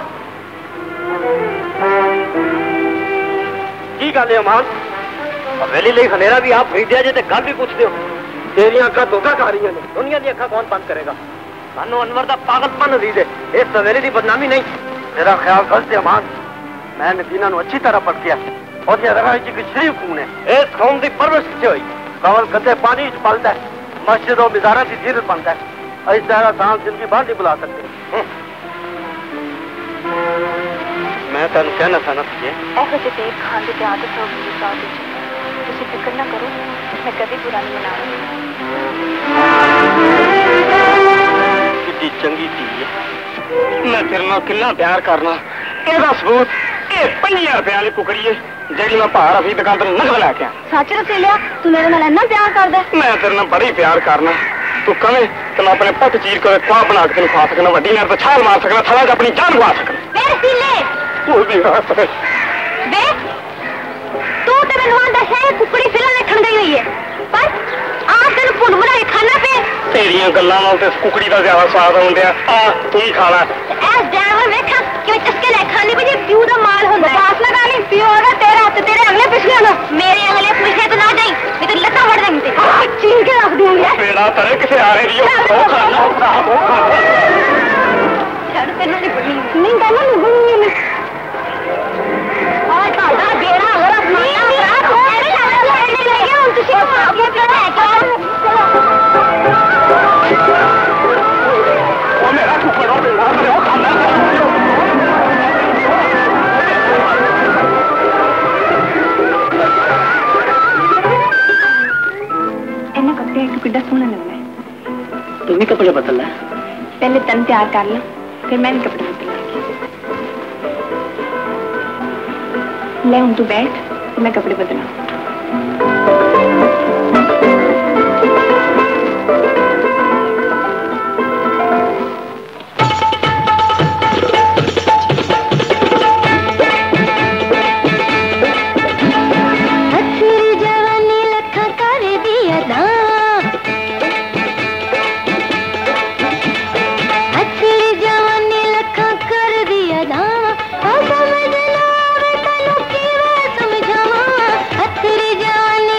की गल है अमान हवेली ले खलेरा भी आप खरीदया जे ते गल भी पूछदे हो तेरियां अखां धोखा खा रही ने दुनिया दी अखां कौन बंद करेगा सानू अनवर दा पागलपन नजीद है इस सवेरे दी बदनामी नहीं तेरा ख्याल कर दे अमान मैं नगीना नु अच्छी तरह परखिया और ये रगा जी की शरीफ खून है इस कौम दी परवरिश किथे होई कवल कदे पानी च पलदा है मस्जिद और मिज़ारा की जीरत बनता है इस तरह सांस जिंदगी बाहर नहीं बुला सकते मैं तेन कहना था ना तुझे ऐसे देख खान की आदत हो गई साथ तुसी फिक्र ना करो मैं कभी बुरा नहीं मनाऊंगी कितनी चंगी थी मैं तेरे नाल कितना प्यार करना ਇਹਦਾ सबूत ये पंजा रुपए वाली कुकड़ी है जी मैं भार अभी दुकान पर नकद लैके आया। सच रसीलिया तू मेरे नाल इन्ना प्यार करदा? मैं तेरे नाल बड़ी प्यार करना। तू कहे तो मैं अपने पट चीर कर ख्वाब बना के खा सकना, वड्डी नाल तो छाल मार सकना, थला च अपनी जान गवा सकना। वे रसीले तू भी रात है वे तू ते मैनू आंदा है कुकड़ी फिल्म देखण गई हुई है, पर आप तेन भुन बना के खाना पे तेरिया गल्लां नाल ते कुकड़ी दा ज्यादा स्वाद आउंदा आ तू ही खा ला। ऐस ड्राइवर वेखा कि चस्के ले खाने पे प्यू दा माल हुंदा है। पास लगा नहीं प्यू होगा तेरा ते तेरे अगले पिछले ना मेरे अगले पिछले तो ना जाई मैं तो लत्ता वड़ देंगी ते चीर के रख दूंगी। बेड़ा तेरे किसे आ रही हो वो खाना वो खाना छड़ पे नहीं बनी नहीं गाना नहीं बनी मैं और ताड़ा बेड़ा अगर अपना रात मेरे लाला लेने लगे हम तुझे आगे कर है क्या वो मेरा कुकड़ा बेड़ा मेरा खाना इन्हें कपड़े तू कितना सोना लगना है। तू भी कपड़े बदल ले पहले तन तैयार कर लो फिर मैं कपड़े बदल ले हूं तू बैठ तो मैं कपड़े बदला। समझावा हथरी जवानी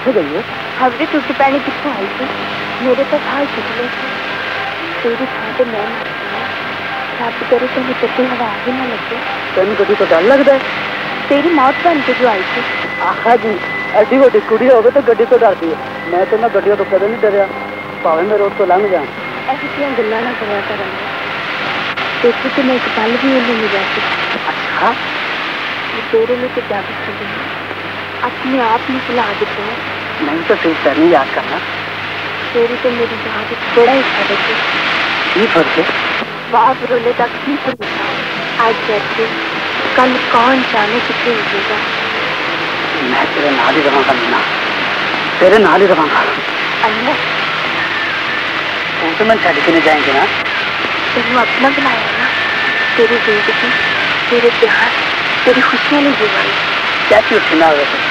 कितने गई है? हवरी टूटी पैनी कितों आई थी? मेरे तो हाल चुकले तेरी थां ते मैं रब करे तेन कभी हवा भी ना लगे। तेन कभी तो डर लगता है? तेरी मौत बन के जो आई थी। आखा जी एडी वड्डी कुड़ी होवे तो गड्डी तो डरती है। मैं तो ना गड्डियों तो कदे नहीं डरिया, भावें मैं रोड तो लंघ जाए। ऐसी क्यों गल्ला ना करा कर देखो तो मैं एक पल भी उन्हें नहीं जाती। अच्छा तेरे लिए तो जादू चली अपने आप में भुला देते हैं। नहीं तो सिर्फ तेरी याद करना। तेरी तो मेरी याद बड़ा ही फर्क है। की फर्क है? बाप रोले तक की फर्क आज कैसे कल कौन जाने कितने होगा। मैं तेरे नाल ही रवांगा मीना, तेरे नाल ही रवांगा। अल्लाह वो तो मैं छड़ के नहीं जाएंगे ना। तेन अपना बनाया ना, तेरी जिंदगी तेरे प्यार तेरी खुशियां नहीं जीवाई। क्या चीज सुना वैसे?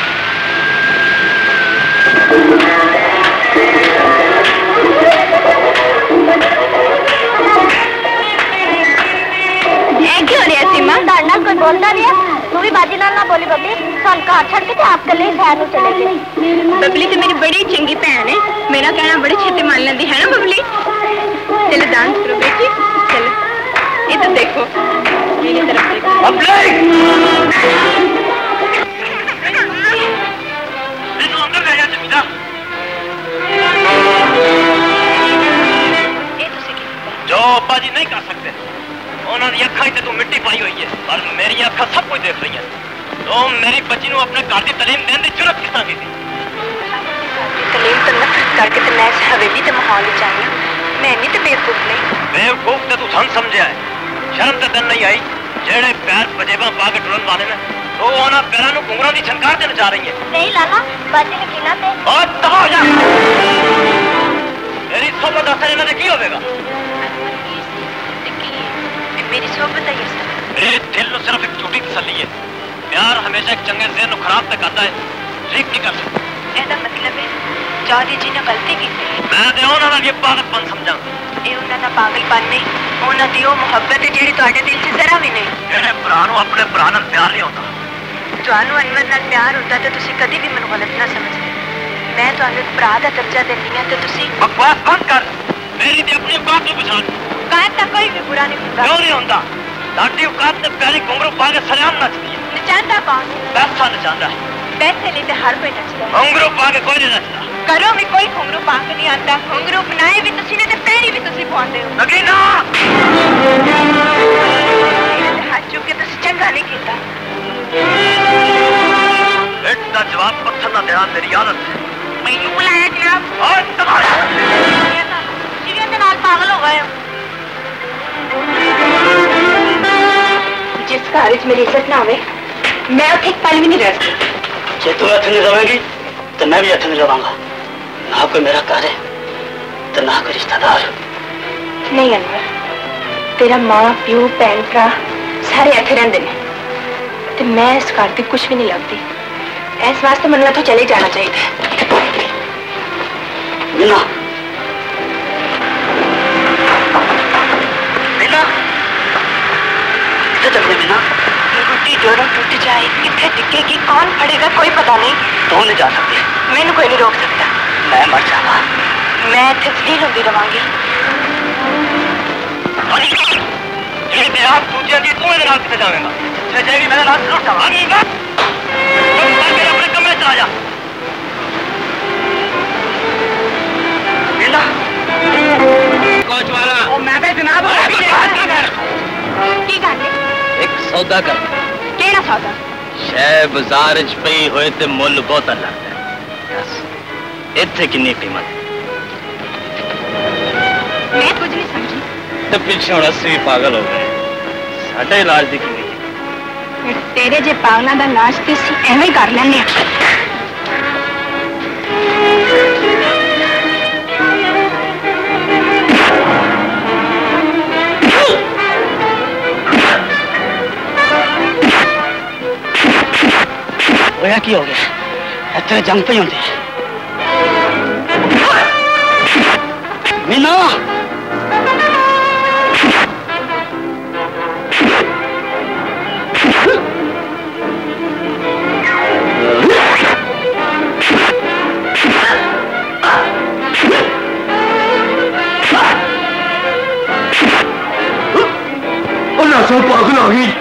क्यों नहीं सीमा दांडा कोई बोलता नहीं है? तू भी बाजी नाल ना बोली बबली, सन घर छड़ के आप कल शहर में चले गए। बबली तो मेरी बड़ी चंगी भैन है, मेरा कहना बड़ी छेती मान लेंदी है ना बबली। चलो डांस करो बेटी, चलो इधर देखो मेरी तरफ देखो। जो अब्बा जी नहीं कर सकते उन्होंने अखा तू मिट्टी पाई हुई है पर मेरी अखा सब कुछ देख रही है। तो मेरी बच्ची को अपने घर की तलीम देने की जरूरत किस की थी? तलीम तो नफरत करके तो मैं इस हवेली के माहौल में आई हूं। मैं नहीं तो बेवकूफ नहीं। बेवकूफ तो तू सन समझा है, शर्म तो दिन नहीं आई जेड़े पैर पजेबा पा के टुरन वाले ने तो उन्होंने पैरों को घुंघरां की छनकार देने जा रही है। नहीं लाला बाजी ने कीना पे और तबाह हो जा। मेरी सोबत असर इन्होंने की होगा? मेरी सोबत है मेरे दिल में सिर्फ एक झूठी तसल्ली है। प्यार हमेशा एक चंगे ज़हन को खराब तक करता है, ठीक नहीं कर सकता। ਇਹਦਾ मतलब है जादी जी ने गलती की थी। मैं तो उन्होंने ये पागलपन समझा। ये उन्होंने पागलपन नहीं, उन्होंने वो मोहब्बत है ਜਿਹੜੀ ਤੁਹਾਡੇ ਦਿਲ 'ਚ ਜ਼ਰਾ ਵੀ ਨਹੀਂ। ਜਿਹੜੇ ਭਰਾ ਨੂੰ ਆਪਣੇ ਭਰਾ ਨਾਲ ਪਿਆਰ ਨਹੀਂ ਹੁੰਦਾ। ਤੁਹਾਨੂੰ ਅਨਵਰ ਨਾਲ ਪਿਆਰ ਹੁੰਦਾ ਤਾਂ ਤੁਸੀਂ ਕਦੀ ਵੀ ਮੈਨੂੰ ਗਲਤ ਨਾ ਸਮਝਦੇ। ਮੈਂ ਤੁਹਾਨੂੰ ਇੱਕ ਭਰਾ ਦਾ ਦਰਜਾ ਦਿੰਦੀ ਹਾਂ ਤੇ ਤੁਸੀਂ ਬਕਵਾਸ ਬੰਦ ਕਰ। ਮੇਰੀ ਤੇ ਆਪਣੀ ਔਕਾਤ ਨੂੰ ਪਛਾਣ। ਔਕਾਤ ਤਾਂ ਕੋਈ ਵੀ ਬੁਰਾ ਨਹੀਂ ਹੁੰਦਾ। ਕਿਉਂ ਨਹੀਂ ਹੁੰਦਾ? ਸਾਡੀ ਔਕਾਤ ਤੇ ਪਿਆਰੀ ਘੁੰਗਰੂ ਪਾ ਕੇ ਸਲਾਮ ਨੱਚਦੀ ਹੈ। ਨਚਾਉਂਦਾ ਕੌਣ? ਪੈਸਾ ਨਚਾਉਂਦਾ ਹੈ। पैसे लिए तो हर कोई नचता है। घुंघरू पा के कोई नहीं नचता। करो भी कोई घुंघरू पा के नहीं आता। घुंघरू बनाए भी तुसी ने ते पैरी भी तुसी पाਉਂਦੇ हो। नगीना मेरे हाथ चुक के तुसी चंगा नहीं कीता। इतना जवाब पत्थर ना देना मेरी आदत है। मैनू बुलाया जनाब और तुम्हारा सीधे के नाल पागल हो गए। जिस घर में मेरी इज्जत ना होवे मैं उठे एक पल भी नहीं रह सकती। जे तू हथ नहीं रवेगी तो मैं भी हथ नहीं रवांगा। ना कोई मेरा घर है तो ना कोई रिश्तेदार। नहीं अनवर, तेरा माँ प्यो भैन भरा सारे इत्थे रहिंदे ने ते मैं इस घर दी कुछ भी नहीं लगती। इस वास्ते मैनूं इत्थों चले जाना चाहिए। मीना मीना किथे चल रही मीना? रोटी जोरों टूट जाए किथे टिकेगी कौन फड़ेगा कोई पता नहीं। तू नहीं जा सकती। मैनू कोई नहीं रोक सकता। मैं मर जाऊंगा। मैं इत्थे जलील होंदी रवांगी। ये तेरा दूजे की तू मेरे नाल किथे जावेगा? जे जेगी मेरे नाल जरूर जावांगा। तुम करके अपने कमरे चला जा। मीना कोच वाला ओ मैं भी जनाब की गल है? एक सौदा कर। केड़ा सौदा? शह बाजार च पई होए ते मुल बहुता लगदा है। बस इत्थे कितनी कीमत? मैं कुछ नहीं समझी। तो पीछे हुण असीं पागल हो गए। साडे इलाज दी कितनी कीमत? तेरे जे पागलों का इलाज ते असीं एवें ही कर लैंदे आ। होया की हो गया? इतने जंग पे होंगे। मीना सौ पागल हो गई।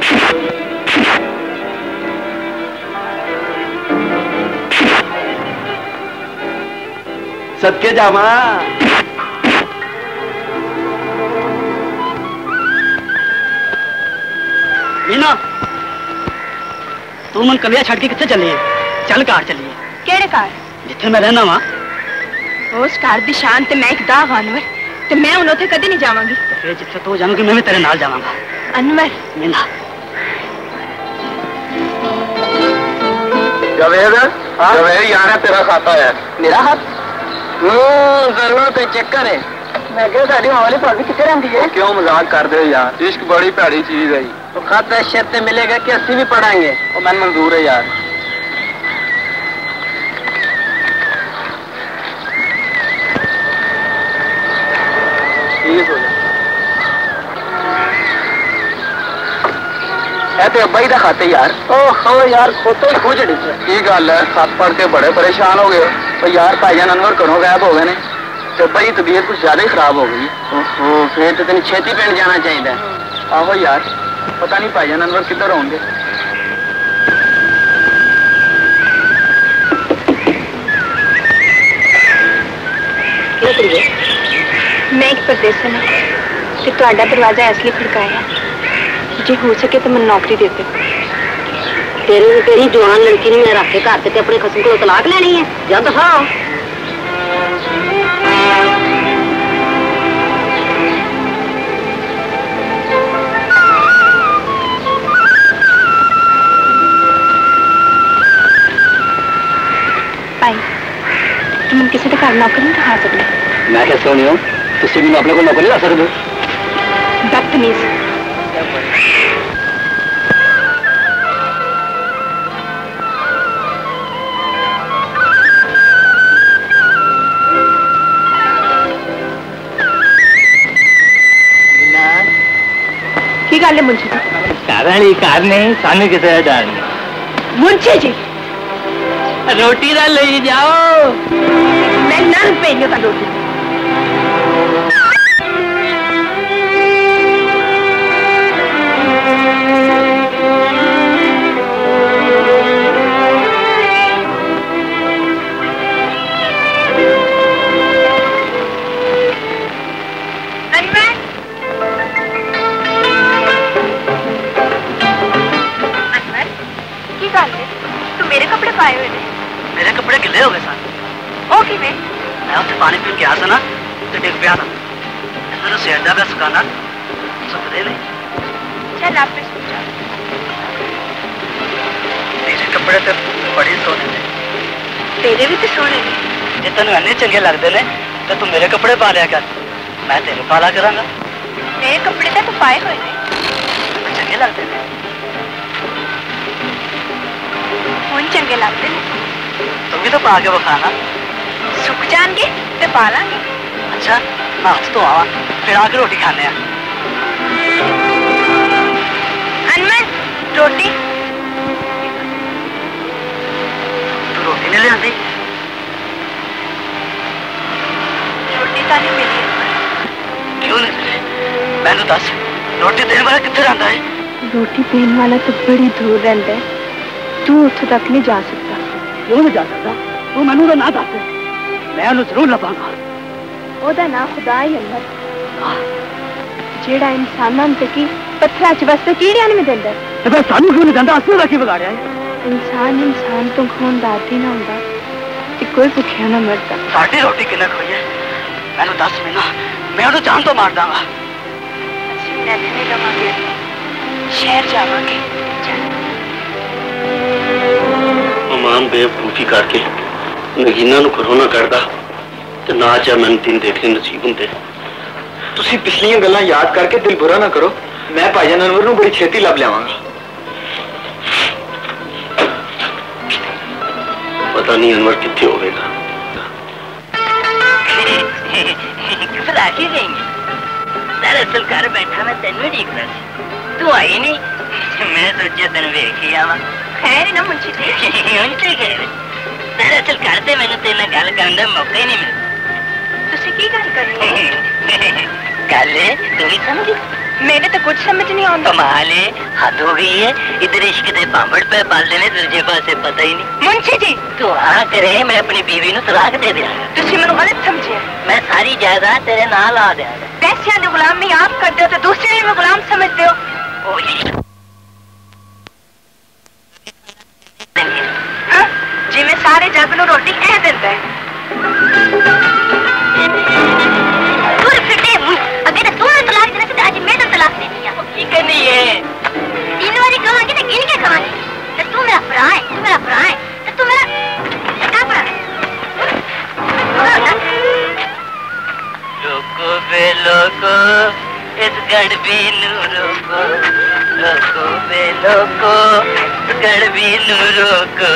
सदके जावा। मीना तू मन कलिया छड़ के कितने चली है? चल कार चलिए। केड़े कार? जिथे मैं रहना वा उस कार दी शान ते मैं एक दाग अनवर ते मैं उन उथे कदी नहीं जावांगी। तो फिर जिथे तू जाऊंगी मैं भी तेरे नाल जावांगा। अनवर मीना जवेद जवेद यार है तेरा खाता है। मेरा हाथ जरूरत है चक्कर है। मैं क्या साड़ी वाली भाभी कितने रहती है? क्यों मजाक कर दे यार, इश्क बड़ी भैड़ी चीज है। तो खत है शर्त मिलेगा कि अस्सी भी पढ़ाएंगे। और मैं मंजूर है यार। ठीक हो जा ते अब्बा ही दा खाते यार। ओहो यार खोते ही खोज की गल है। खत पढ़ के बड़े परेशान हो गए। तो यार भाईजान अनवर घरों गायब हो गए ने तो भाई तबीयत कुछ ज्यादा ही खराब हो गई। ओहो फिर तो तेन छेती पिंड जाना चाहिए। आहो यार पता नहीं भाईजान अनवर किधर होंगे। मैं एक परदेसन हूँ ते तुहाडा दरवाजा इसलिए खड़काया जे हो सके तो मैं नौकरी देते। तेरे तेरी जवान लड़की ने मैं रख के घर से अपने खसम को तलाक लेनी है। जा दफाओ। तुम किसी के घर नौकरी नहीं दिखा सकते। मैं कैसे होनी हूँ? तुम भी अपने को नौकरी ला सकते हो? बदतमीज। की गल है मुंशी जी? कार वाली कार नहीं सानू किसे डालनी। मुंशी जी रोटी ना ले जाओ। मैं नल पे का रोटी। मेरे कपड़े पाए हुए थे। मेरे कपड़े गिले हो गए सर। ओ कि मैं मैं उत्थे पानी पीन गया था ना तो डिग पिया था। मेरा सिर दा बस सुकाना सुकदे नहीं। चल आप पे सो जा। मेरे कपड़े तो बड़े सोने ने। तेरे भी तो सोने ने। जे तेन इन्ने चंगे लगते ने तो तू मेरे कपड़े पा लिया कर। मैं तेरे पाला करांगा। मेरे कपड़े तो पाए हुए ने। चंगे लगते ने। कौन चंगे लगते हैं? तुम भी तो पा के बखाना। सुख जाएंगे तो पा लांगे। अच्छा मैं हाथ तो आवा फिर आके रोटी खाने। अनमन रोटी। तू रोटी नहीं ले आती? रोटी तो नहीं मिली। क्यों नहीं मिली? मैनू दस रोटी देने वाला कितने रहता है? रोटी देने वाला तो बड़ी दूर रहता है। तू उत्थे तक नहीं जा सकता। क्यों नहीं जा सकता? तू मैनू तो ना दस मैं उन्हें जरूर लभांगा। ओदा ना खुदा ही अल्लाह जेड़ा इंसानां ते की पत्थरां च बसते कीड़ियां नहीं देंदा। ते फिर सानू क्यों नहीं देंदा? असू दा की बिगाड़िया है? इंसान इंसान तो खून दा आदी ना हुंदा ते कोई भुखिया ना मरदा। साडी रोटी किन्ने खोई है? मैनू दस महीना मैं उन्हें जान तो मार दांगा। ਅਸੀਂ ਰਹਿਣੇ ਨਹੀਂ ਲਵਾਂਗੇ। शहर जावांगे। अमान बेवकूफी करके नगीना नूं घरों ना करदा ते ना चाहे मैनूं दिन देखने नसीब हुंदे। तुसीं पिछलियां गल्लां याद करके दिल बुरा ना करो। मैं भाईजान अनवर नूं बड़ी छेती लभ लियावांगा। पता नहीं अनवर कित्थे होवेगा। घबरा के गई है? दरअसल घर बैठा मैं तेनू देखदा सी, तू आई नहीं। मैं सोचा तेन वेख ही आवा। खैर ना मुंशी जी। ਹੁਣ ਤੇ ਖੈਰ दरअसल घर ते मैनू तेरे नाल गल करन दा मौका ही नहीं मिलदा। ਤੁਸੀਂ ਕੀ ਗੱਲ ਕਰ ਰਹੇ ਹੋ? गल तू भी समझी मैंने तो कुछ समझ नहीं आता। कमाल है, हद हो गई है। इधर इश्क दे पामड़ पे पाल लेने तुझे पासे पता ही नहीं। मुंशी जी तू हाँ करे, मैं अपनी बीवी नु तलाक दे दिया। तुसी मैनू गलत समझिए। मैं सारी जायदाद तेरे नाल आ दिया। पैसियां दी गुलामी आप करते हो तो दूसरे भी गुलाम समझते हो। हाँ? जी मैं सारे जग नु रोटी कह देता है। अगर तू तलाक देना तो आज मैं तो तलाक देनी है। ठीक है नहीं है। तीन बारी कहांगी तो गिन के कहांगी। तो तू मेरा भरा है, तू मेरा भरा है, तो तू मेरा क्या भरा है? लोको बे लोको, इस गड़बी नू रोको। लोको बे लोको, इस गड़बी नू रोको।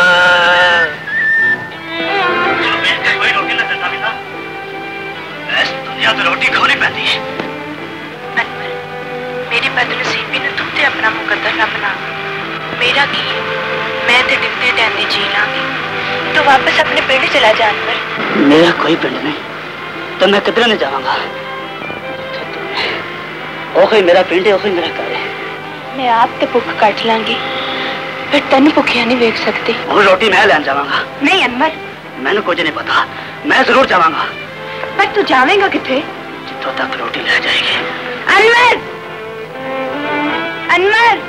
कोई रोटी ना देता बेटा। बस दुनिया तो रोटी खानी पैती है। अनवर, मेरी बदनसीबी ने तू ते अपना मुकद्दर ना बना। मेरा की है? मैं तो डिगते डैंदी जी लांगी। तो वापस अपने पिंड चला जा अनवर। मेरा कोई पिंड नहीं, तो मैं किधर नहीं जाऊंगा। ओखे मेरा पिंड है, ओखे मेरा घर है। मैं आप तो भुख कट लांगी, फिर तेन भुखिया नहीं वेख सकती। और रोटी मैं लैन जावांगा। नहीं अनवर, मैंने कुछ नहीं पता, मैं जरूर जावांगा। पर तू जावेगा किथे? जितों तक रोटी ले जाएगी। अनवर, अनवर।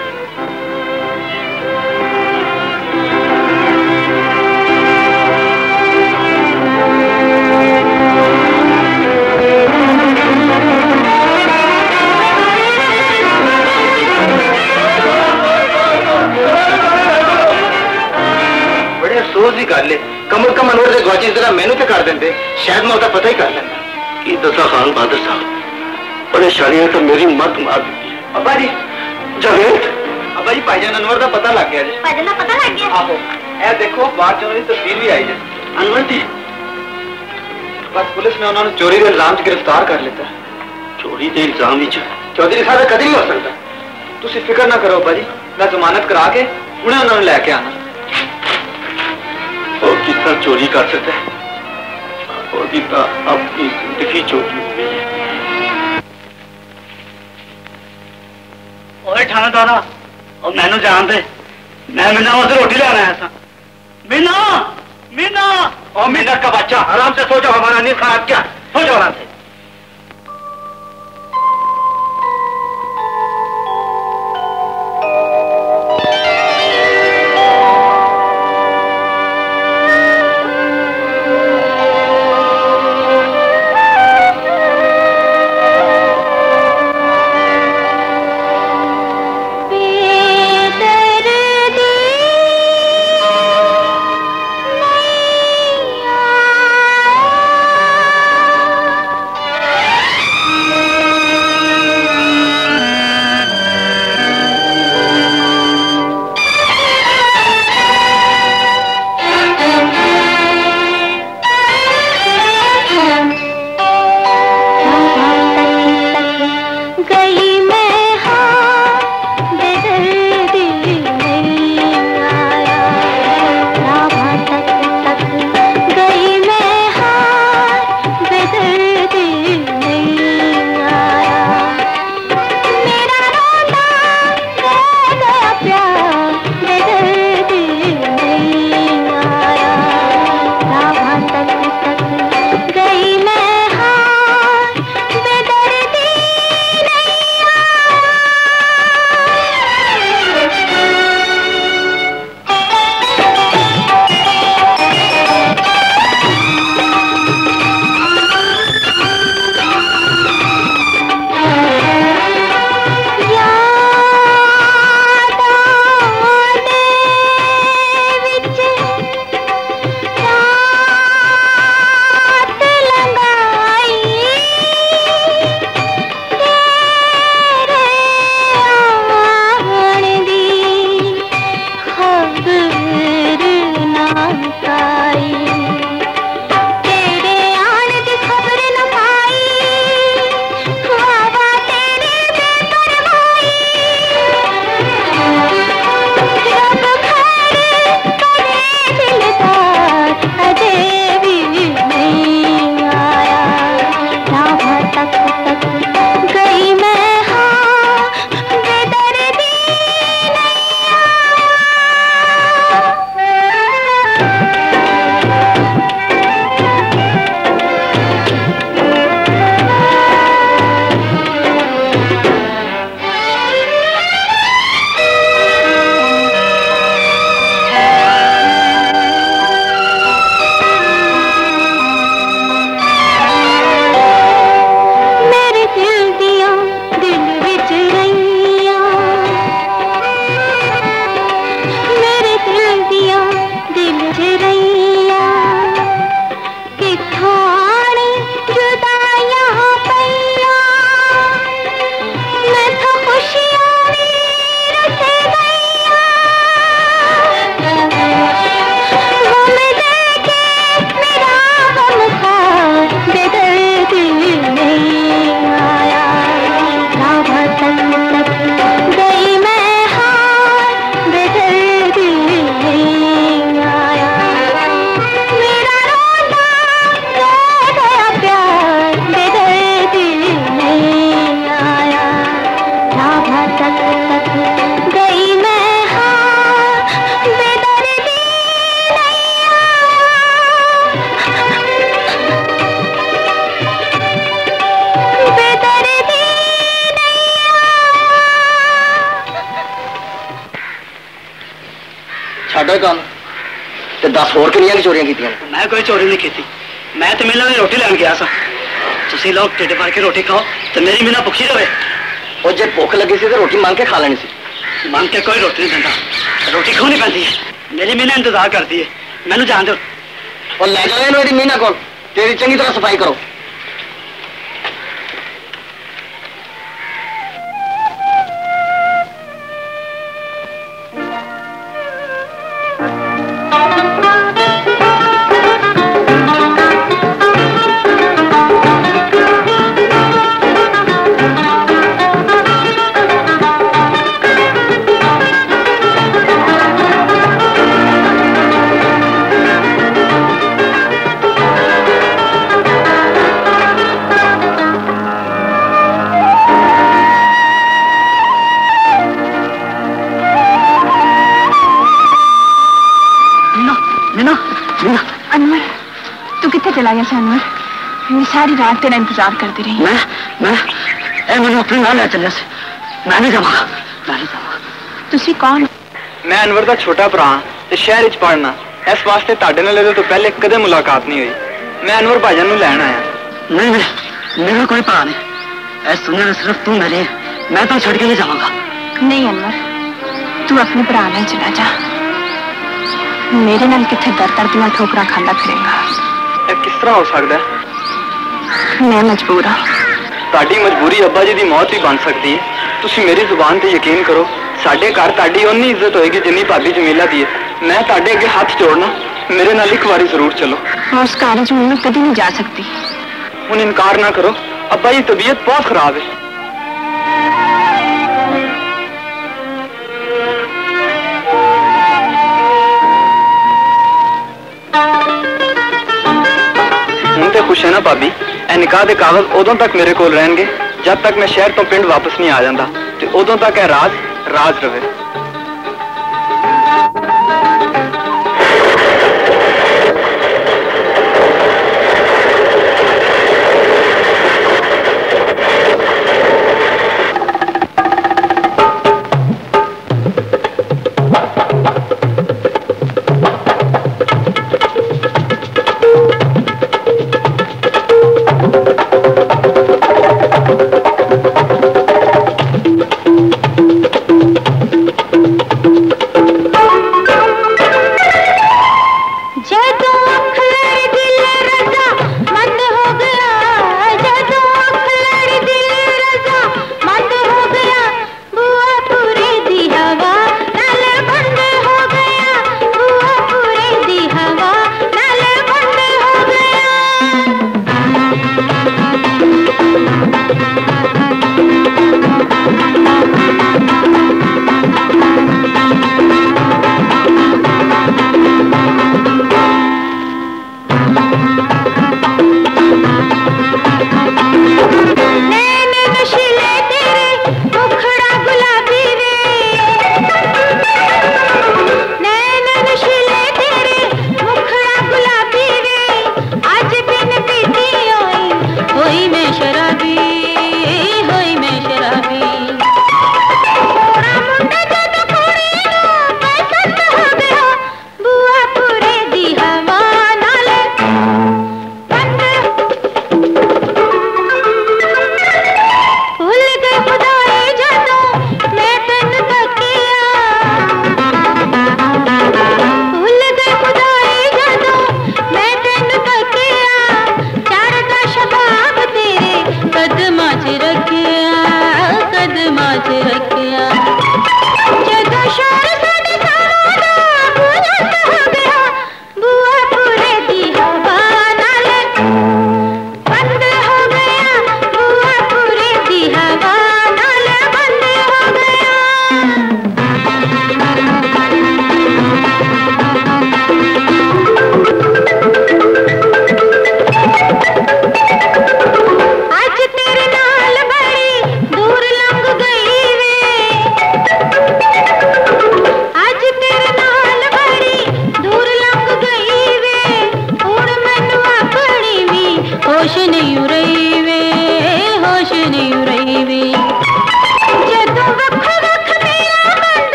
अफसोस भी कर ले, कमर का मनोर से गवाची जरा मैनू तो कर देंगे, शायद मैं उसका पता ही कर लेना। की दसा खान बहादुर साहब, परेशानियां तो मेरी मत मार दी। अब्बा जी जावेद, अब्बा जी भाईजान अनवर का पता लग गया जी। भाईजान का पता लग गया? आहो, ए देखो बाहर चोरी की तस्वीर भी आई है। अनवर दी बस पुलिस ने उन्होंने चोरी के इल्जाम से गिरफ्तार कर लिया। चोरी के इल्जाम विच चौधरी साहब कभी नहीं हो सकता। तुम फिक्र ना करो अब्बा जी, मैं जमानत करा के उन्हें उन्होंने लेके आना। और कितना चोरी कर सकता है, और कितना अपनी जिंदगी चोरी हुई है। ओए थानेदारा, और मैनू जान दे, मैं मीना वास्ते रोटी लेना आया था। मीना, मीना, और मीना का बच्चा, आराम से सो जाओ, हमारा नींद खराब क्या, सो जाओ आराम से। ਤੁਹਾਡਾ ਹੀ ਕੰਮ ਤੇ ਦਸ ਹੋਰ ਕਿੰਨੀਆਂ ਕੀ ਚੋਰੀਆਂ ਕੀਤੀਆਂ? मैं कोई चोरी नहीं की। मैं तो मेला में रोटी लैन गया सा। तुसी लोग ढिड भर के रोटी खाओ तो मेरी मीना भुखी रहे। और जे भुख लगी सी तो रोटी मांग के खा लेनी सी। मांग के कोई रोटी नहीं देता, रोटी खानी पैंदी है। मेरी मीना इंतजार करती है, मैनू जान दो। और ले जाओ इन्हों मीना को, तेरी चंगी तरह सफाई करो। चला गया अनवर, मैं सारी रात तेरा इंतजार करती रही। मैं मैं ए मैंने अपने नाल ले चलिया से, मैं नहीं जावांगा, मैं नहीं जावांगा। तुसी कौन? मैं अनवर दा छोटा भरा ते शहर विच पढ़ना, इस वास्ते तुहाडे नाल तो पहले कदे मुलाकात नहीं हुई। मैं अनवर भाईजान नूं लैण आया। नहीं नहीं मेरा कोई भरा नहीं, इस दुनिया में सिर्फ तू मेरे, मैं तो छड़ के नहीं जावांगा। नहीं अनवर, तू अपने भरा नाल चला जा, मेरे नाल किथे दर दर दियां ठोकरां खांदा फिरेगा। किस तरह हो सकता है? मैं मजबूर हाँ। ताड़ी मजबूरी अब्बा जी की मौत भी बन सकती है। तुसी मेरी जुबान पे यकीन करो, साडे घर ताड़ी उन्नी इज्जत होएगी जिन्नी भाभी जमीला दी है। मैं ताडे अगे हाथ जोड़ना, मेरे नाल एक बारी जरूर चलो। उस कारज में मैं कभी नहीं जा सकती। हुण इनकार ना करो, अब्बा जी तबीयत बहुत खराब है। खुश है ना भाभी? ए निकाह के कागज उदों तक मेरे को रहणगे जब तक मैं शहर तो पिंड वापस नहीं आ जाता, ते उदों तक है राज राज रहे।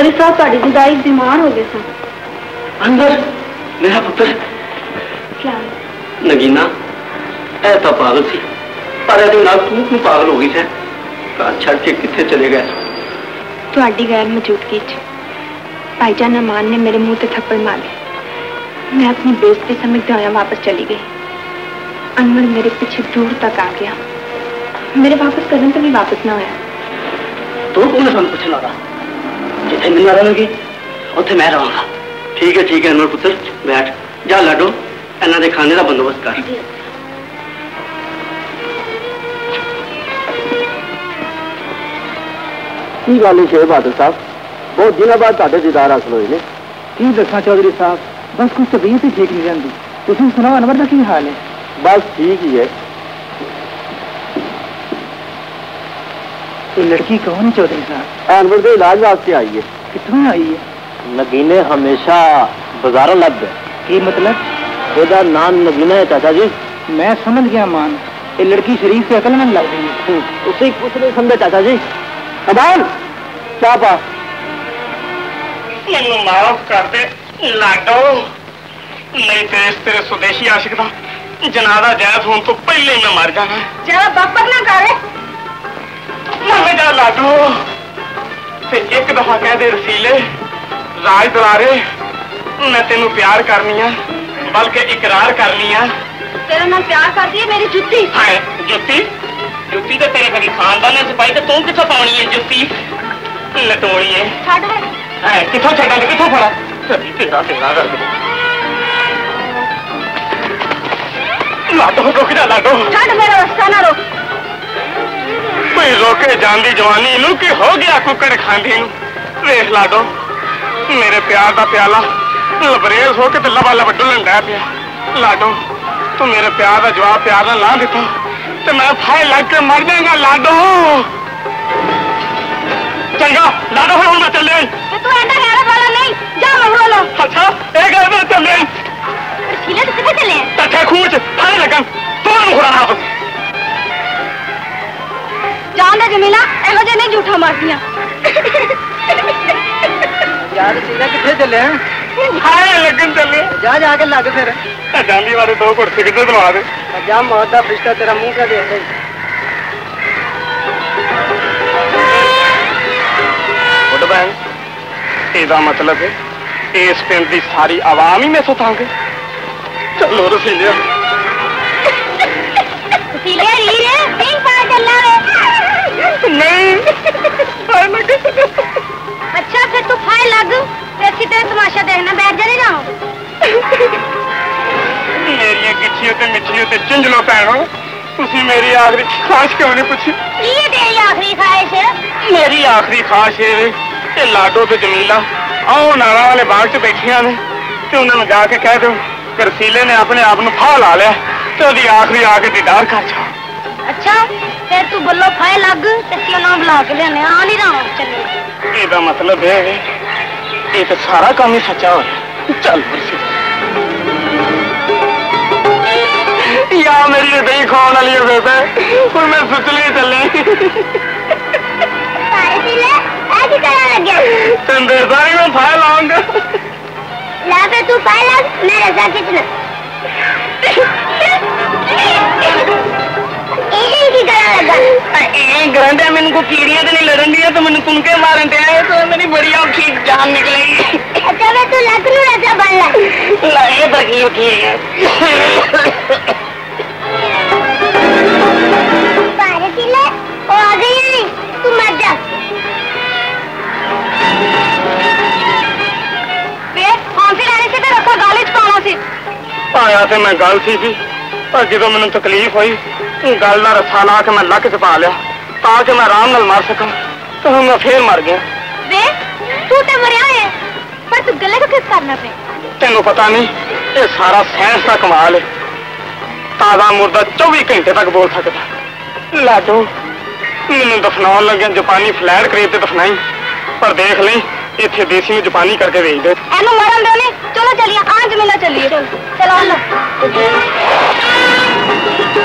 चौधरी साहब ਤੁਹਾਡੀ जुदाई बीमार हो गए सन। अंदर मेरा पुत्र क्या नगीना ऐ तो पागल सी पर ਇਹਦੇ ਨਾਲ तू क्यों पागल हो गई है? घर छड़ के किथे चले गए? ਤੁਹਾਡੀ गैर मौजूदगी च भाईजान अमान ने मेरे मुंह ते थप्पड़ मारे। मैं अपनी बेइज्जती समझते हुए वापस चली गई। अनवर मेरे पीछे दूर तक आ गया। मेरे वापस करने से भी वापस ना आया। तो कौन है कुछ ना रहा जिथे मिलना रहेगी उथे मैं रहांगा। ठीक है ठीक है अनवर पुत्र बैठ जा लाडो इन्हां दे खाने का बंदोबस्त कर। की गल है शेर बहादुर साहब बहुत दिनों बाद तुहाडे दीदार हासिल होए ने। की दसा चौधरी साहब बस कुछ तबीयत ही ठीक नहीं रही। तुम सुनाओ अनवर का की हाल है? बस ठीक ही है। ये लड़की कौन है चौधरी साहब? अनवर के इलाज वास्ते आई है। कितों आई है? नगीने हमेशा बाजारों लग गए। की मतलब? ਇਹਦਾ नाम नगीना है चाचा जी। मैं समझ गया मान ये लड़की शरीफ से अकलमंद लग रही है। उसे कुछ नहीं समझे चाचा जी। अबान क्या पा मैनू माफ कर दे लाडो नहीं तो इस तेरे स्वदेशी आशिक का जनादा जायज होने तो पहले ही मैं मर जाना। जरा बकबक ना करे मैं जा लाडो ते एक दफा कह दे रसीले राज दुलारे मैं तेनू प्यार करनी है बल्कि इकरार करनी है। तेरे नाल प्यार करती है मेरी जुत्ती। है जुत्ती जुत्ती तो तेरे कभी खानदान ने सिपाही तो तू किथों पानी है जुत्ती लटोड़ी है। छड़ दे है किथों छड़ा किथों फड़ा तेरा तेरा कर दे लाडो रुक जा लाडो छड़ मेरा रास्ता ना रोक। कोई रोके जांदी जवानी नू कि हो गया कुकड़ खांदी नू। वेख लाडो मेरे प्यार का प्याला लबरेज हो के तो लबा लबा डुलन डै पिया। लाडो तू मेरे प्यार का जवाब प्यार ना ला देता तो मैं फाय लग के मर जाऊंगा लाडो। चंगा लाडो हम मैं चले तू ऐसा कहने वाला नहीं जा मगरो लो। अच्छा एक बार चले सीले तो किथे चले तठे खूंच फाय लगन तो मुखरा हाथ जान दे जमीला एहो जे नहीं झूठा मारदियां। यार सीधा किथे चले हैं? फाय लगन चले जा जाके लग फिर जांदी वाले दो घुट सिगदे दलवा दे जा मौत का रिश्ता तेरा मुंह का देख गुड बहन ਇਹਦਾ मतलब है इस पिंड की सारी आवाम ही में सुतांगे। चलो रसीलिया रसीलिया री रे पिंग पा चलना रे नहीं अच्छा फिर तू फाय लग ऐसी तेरे तमाशा देखना बैठ जाने जाओ। मेरी गिच्छियों ते मिच्छियों ते चिंजलो पैनो तुसी मेरी आखिरी ख्वाहिश क्यों नहीं पूछी? ये तेरी आखिरी ख्वाहिश है? मेरी आखिरी ख्वाहिश है कि लाडो ते जमीला आओ नारा वाले बाग च बैठिया ने ते उन्होंने जाके कह दो कि रसीले ने अपने आप को फा ला लिया तो ओदी आखिरी आके दीदार कर जाओ। अच्छा फिर तू बोलो फाय लग ते सी ना बुला के लेने आ नहीं रहा चले। ਇਹਦਾ मतलब है ये तो सारा काम ही सच्चा हो चल या मेरी दही खाने वाली है बेबे और मैं सुचली चले सारी मैं फाय लाऊंगा ला पे तू फाय लग मैं रजा कितना गरंडे मैंने को कीड़ियां तो नहीं लड़न दिया तो मैंने कुनके मारन दिया तो मेरी बड़ी औखी जान निकलेगी। अच्छा मैं तू लग लू रजा बन ला लाए तक ठीक है पारसीले वो आ गई नहीं तू मर जा। वे फांसी लेने से तो रखा गाली च पाना सी आया तो मैं गल सी भी पर जो मैंने तकलीफ हुई गल का रस्सा ला के मैं लक च पा लिया ताकि मैं आराम नाल मर सका तो हम मैं फिर मर गया। वे तू तो मरिया है पर तू गले को किस करना पे तेनों पता नहीं ये सारा साइंस का कमाल है। ताजा मुर्दा चौबीस घंटे तक बोल सकता। लाडो मैंने दफना लगे जापानी फ्लैट खरीद के दफनाई पर देख ली इतने देसी में जापानी करके भेज दे। एनू मरन दो नहीं चलो चलिए आज मिला चलिए चलो लो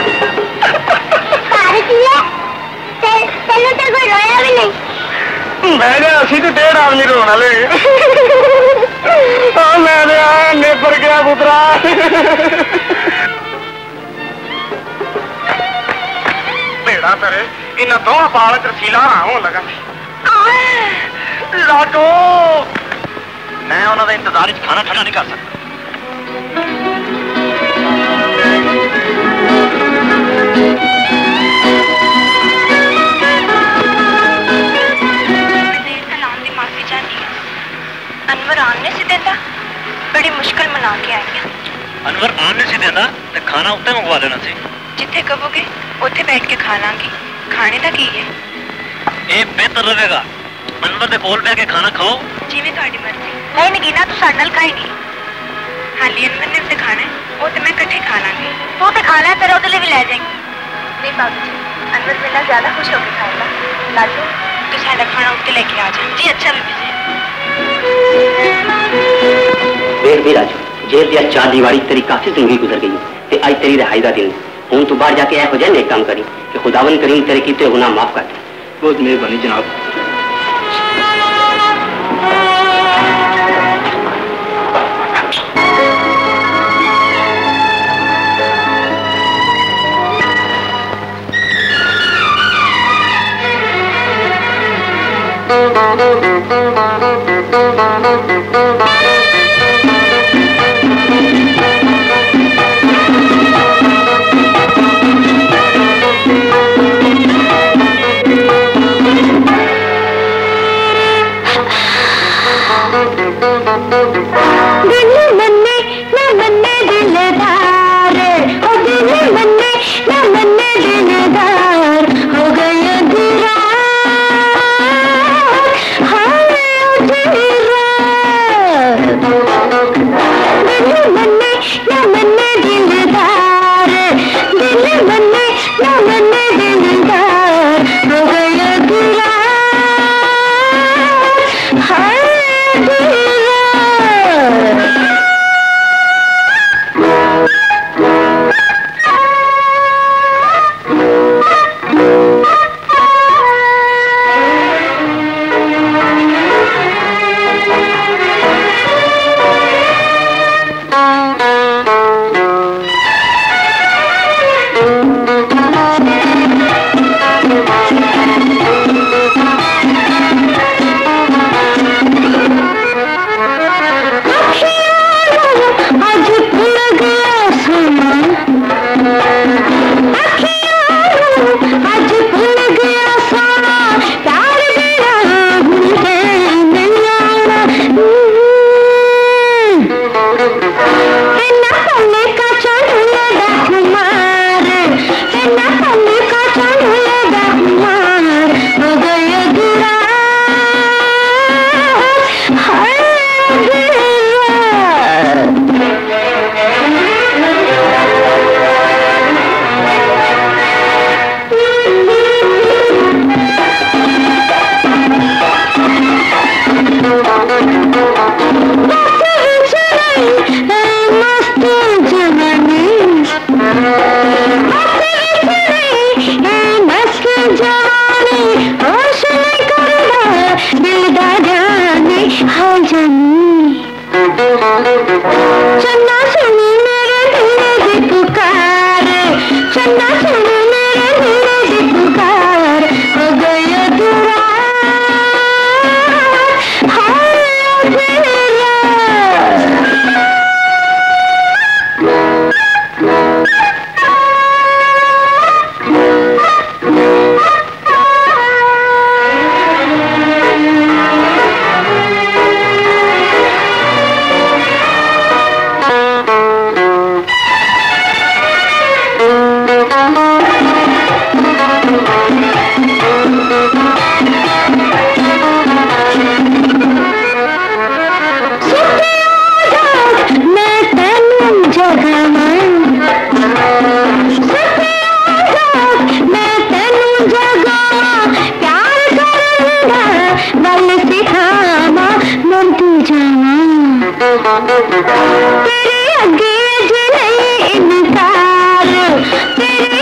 तेनू तो कोई रोया भी नहीं बह गया असी तो डेढ़ आदमी रोन वाले मैं नेबर गया पुत्रा बेड़ा तेरे इन दोनों बाल च रसीला हो लगा लाडो मैं उन्होंने इंतजार खाना ठंडा नहीं कर सकता अनवर आने से देता बड़ी मुश्किल मना के आई हैं। अनवर आने से देता तो खाना उत्ते मंगवा लेना सी जिथे कहोगे उत्थे बैठ के खा लांगी खाने का की है ये बेहतर रहेगा अनवर के कोल बैठ के खाना खाओ जिवें तुहाडी मर्जी नहीं नगीना तू साडे नाल खाएगी हाली अनवर ने उत्ते खाना है वो तो मैं इकट्ठे खा लांगी तू तो खाना है तेरे उधर भी ले जाएंगे नहीं बाबू जी अनवर मेरे नाल ज्यादा खुश होकर खाएगा लाडू तू साडा खाना उत्ते लेके आ जा जी अच्छा बीबी जी देर भी राजू जेल दिया चार दीवारी तेरी काफी जिंदगी गुजर गई ते आज तेरी रिहाई का दिन हूं तू बाहर जाके ऐ हो जाए नेक काम करी कि खुदावन करीम तेरे कीते गुनाह माफ कर दे बहुत मेहरबानी जनाब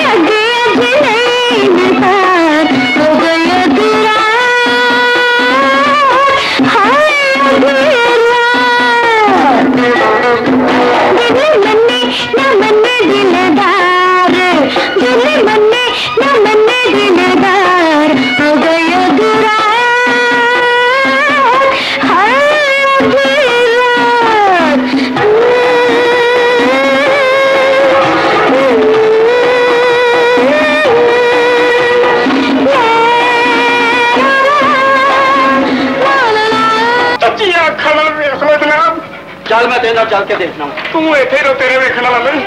तेरे चल मैं तेरे चल के देखना तू इतने रो तेरे वेखने वाला नहीं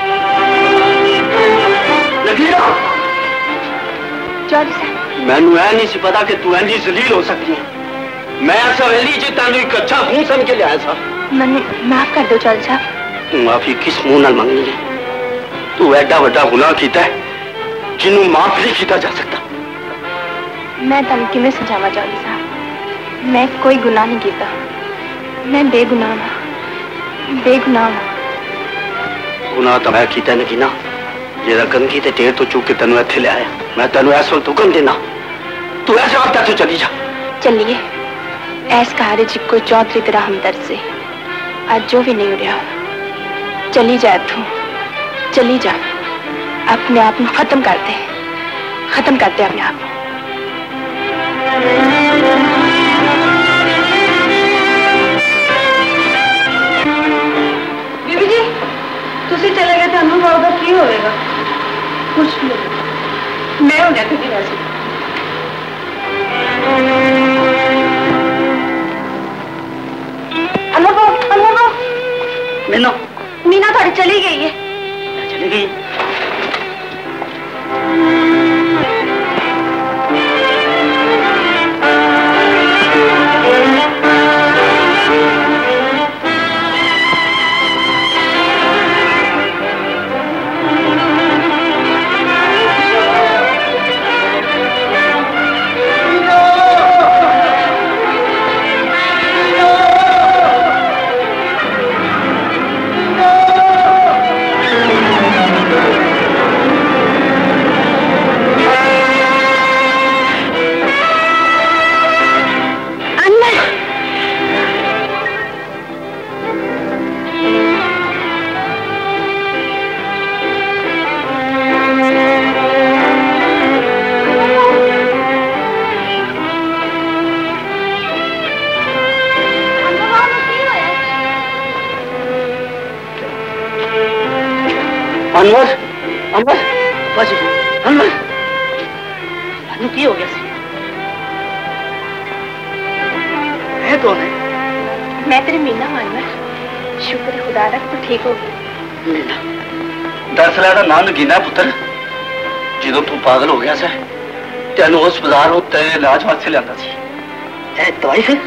मैनू ऐ नहीं सी पता कि तू इंजी जलील हो सकती है। मैं सवेली च तेन एक अच्छा खून समझ के लिया सा। मन्नू माफ कर दो चौधरी साहब। तू माफी किस मुंह नाल मंगनी है? तू एडा वड्डा गुनाह कीता है जिन्नू माफ नहीं किया जा सकता। मैं तुम किवें समझावा चौधरी साहब? मैं कोई गुनाह नहीं किया। मैं बेगुनाह हाँ, बेगुनाह हाँ। गुनाह तो मैं किया नहीं ना जेदा गंदगी ते टेर तो चुक के तेन इत्थे लिया। मैं तेन इस वक्त हुक्म देना तू ऐसे वक्त तू चली जा। चलिए ऐस कार कोई चौधरी तेरा हमदर्द से आज जो भी नहीं हो रहा चली जा इथों चली जा। अपने आप को खत्म कर दे खत्म कर दे अपने आप। बीबी जी तुसी चले गए तो अनु बाबा की होएगा? कुछ नहीं मैं हो जाती थी वैसे। अनुभव अनुभव मीना मीना थोड़ी चली गई है। चली गई? अनवर अनवर बाजी अनवर अनु की हो गया सी? है कौन है? मैं तेरी मीना हूं अनवर। शुक्र है खुदा का तू ठीक हो गई। मीना दरअसल एदा नाम नगीना पुत्र जो तू पागल हो गया सा तेन उस बाजार तेरे इलाज वास्ते लिया सी। ए दवाई फिर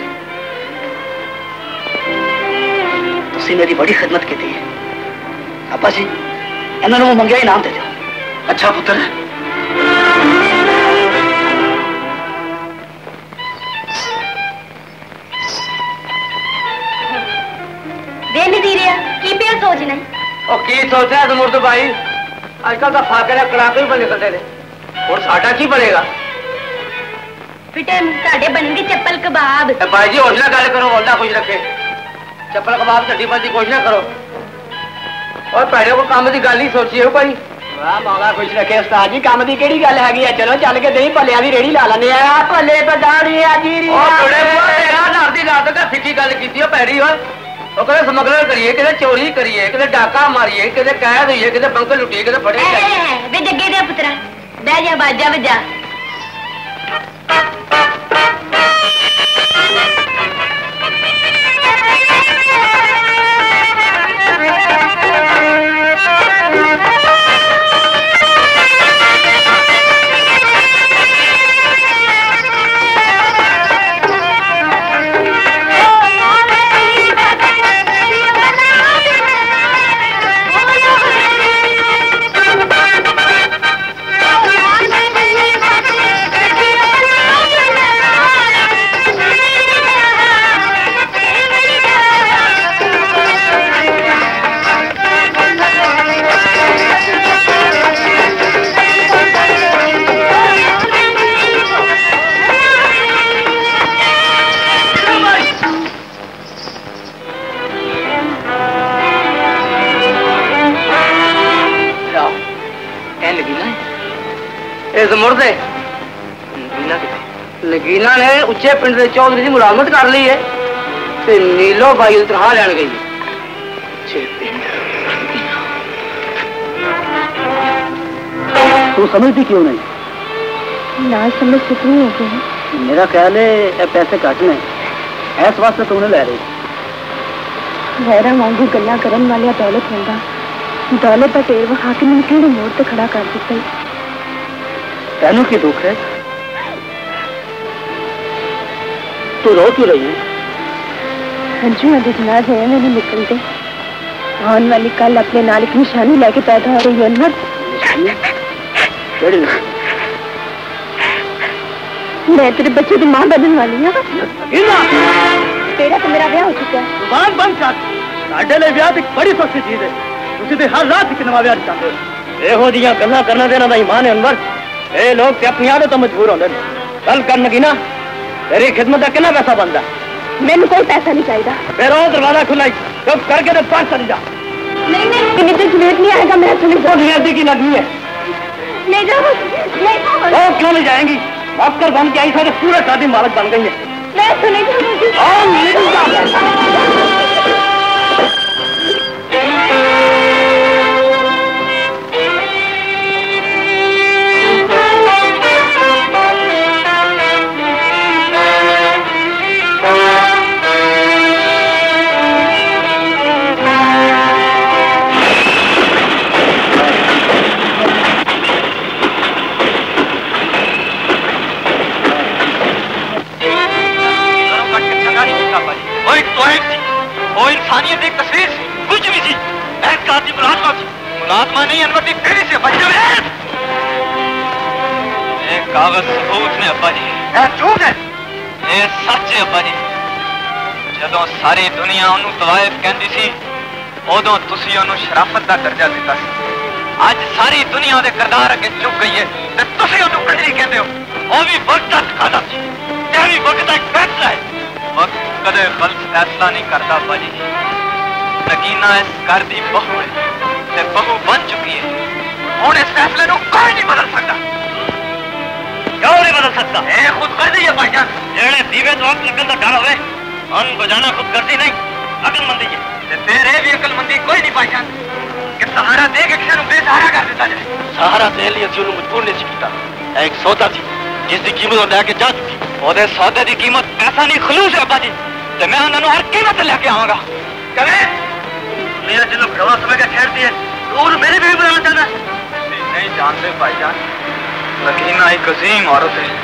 तुसी मेरी बड़ी खिदमत की थी। अब्बा जी इन्होंने मंगया इनाम दे दो। अच्छा पुत्र वे नहीं दी रहा की पे सोचना की सोचना है मुर्द भाई आजकल तो फाके का कड़ाके भी बने करते थे और साडा की बनेगा? बेटे साडे बनेंगे चप्पल कबाब। भाई जी और ना गल करो और ना कुछ रखे चप्पल कबाब चड्डी बंदी कुछ ना करो और पैड़े को काम की गल ही सोची हो भाई। वाह मौला खुश रखे उस्ताद जी काम की केड़ी गल हैगी है? चलो चल के दही भलिया की रेड़ी ला लेने आ भले पदाड़ी आजीरी फिक्की गल की पैड़ी हो कहते स्मगलर करिए कि चोरी करिए कि डाका मारिए कि कैद हुई कि बंक लुटिए कि फड़े वे जगे दे पुत्रा बह जा बाजा बजा। मुर्दे नगीना ने उच्चे पिंड के चौधरी की मुलाजमत कर ली है ते नीलो बाई तनखा लैन गई। तू समझती क्यों नहीं? ना समझ कितनी हो गई? मेरा ख्याल है पैसे घट ने इस वास्ते तूने ले रही। गैरा वांगू गल्ला करन वाले दौलत मिलदा दौलत का ढेर वहा के मैंने किहड़े मोड़ ते खड़ा कर दिता ही। तेनू की दुख है? तू रो क्यों रही है? हंजुआ के जनाज है मैंने निकलते आने वाली कल अपने नाल एक निशानी लेके पैदा हो रही है। अनवर मैं तेरे बच्चे की मां बनने वाली हूँ। तेरा तो मेरा ब्याह हो चुका है। जुबान बंद कर। साडे लिए ब्याह एक बड़ी सौखी चीज है। तुसी ते हर रात एक नवा ब्याह चाहते हो। एहो जियां गल्लां करना देना दा ईमान है अनवर। ए लोग ते अपनी आदत तो मजबूर होंदे ने। कल करन की ना तेरी खिदमत का कितना पैसा बनदा? मैंने कोई पैसा नहीं चाहिए। फिर वो दरवाजा खुला ही चुप करके तो पास चली जा। नहीं नहीं नीचे जुनेद नहीं आएगा। मेरा चली जाओ। जुनेद की लगी है। नहीं जाओ नहीं जाओ। ओ क्यों नहीं जाएंगी? अफसर बन के आई सारे पूरे शादी मालक बन गई है। मैं तो नहीं जाऊंगी। इंसानियत एक तस्वीर थी, कुछ भी थी। ऐसा का आदमी मुलाजमा थी, मुलाजमा नहीं अनवर फेरी से बच गए। ये कागज सबूत ने अब्बा जी। ये झूठ है। ये सच है अब्बा जी। जदों सारी दुनिया उन्होंने तवायफ कहती सी उदों तुसी उन्होंने शराफत का दर्जा दिता सी। अज सारी दुनिया के किरदार अगे चुक गई है तो तुसी उन्होंने कंजरी कहते हो। वो भी वक्त का ठिकाना थी। यह भी वक्त का एक फैसला है। वक्त कदे गलत फैसला नहीं करता अब्बा जी। नगीना इस घर की बहू है ते बहू बन चुकी है। हुण इस फैसले को कोई नहीं बदल सकता। क्यों नहीं बदल सकता? ये खुद कर दी है भाईजान। जेड़े दीवे तो आग लगन का डर होवे अन बजाना खुद करती नहीं अकलमंदी है। ते तेरे भी अकलमंदी कोई नहीं भाईजान कि सहारा दे के किसी को बेसहारा कर देता जाए। सहारा दे लिया सी उन्होंने मजबूर नहीं किया। एक सौदा सी जिसकी कीमत लैके जा चुकी। ओदे सौदे की कीमत पैसा नहीं खलूस है अब्बा जी। ते मैं उन्होंने हर कीमत लेके आवांगा। कहे मेरा जिन्हों भड़वा समझ के ठहरती है तो मेरे भी बुलाना चाहना है। नहीं जानते भाईजान, नगीना एक अजीम औरत है।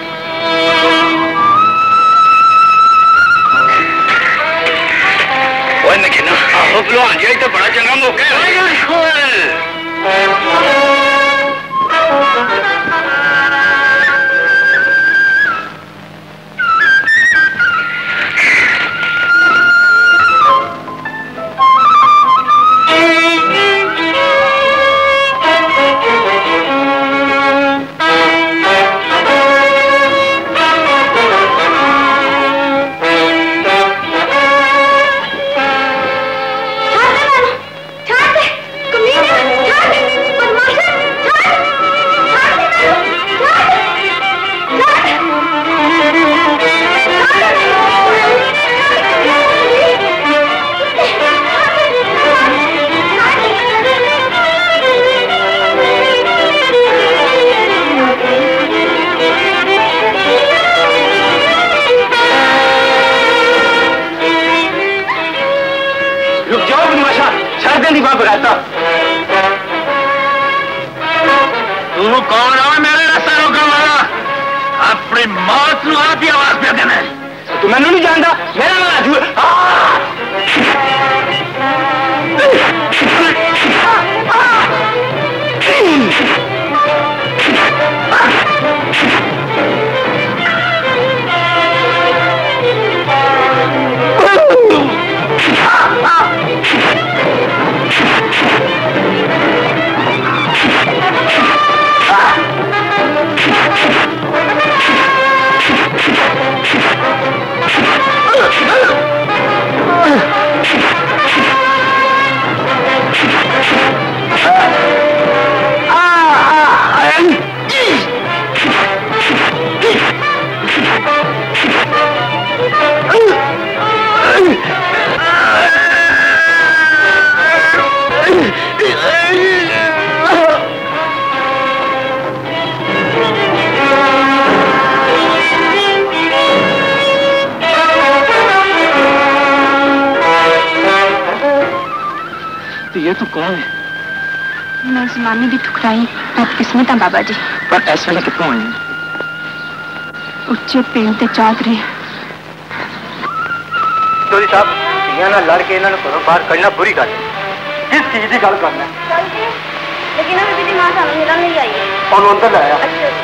ओए नगीना आहो भलवान जी तो बड़ा चंगा मौका है। तू कौन है मेरे रास्ता रोकने वाला? अपनी मौत को आप ही आवाज पे देना है। तू मैंने नहीं जानता मेरा नाम राजू धीए तू कौन है? मैं जमाने की ठुकराई बदकिस्मत हाँ बाबा जी। पर इस वेले कितों आई? उच्चे पिंड ते चौधरी। चौधरी साहब धीया ना लड़ के इन्होंने घरों बाहर कढ़ना बुरी गल है। किस चीज की गल करना? लेकिन अभी भी मां सानू मिलन नहीं आई है। और अंदर लाया।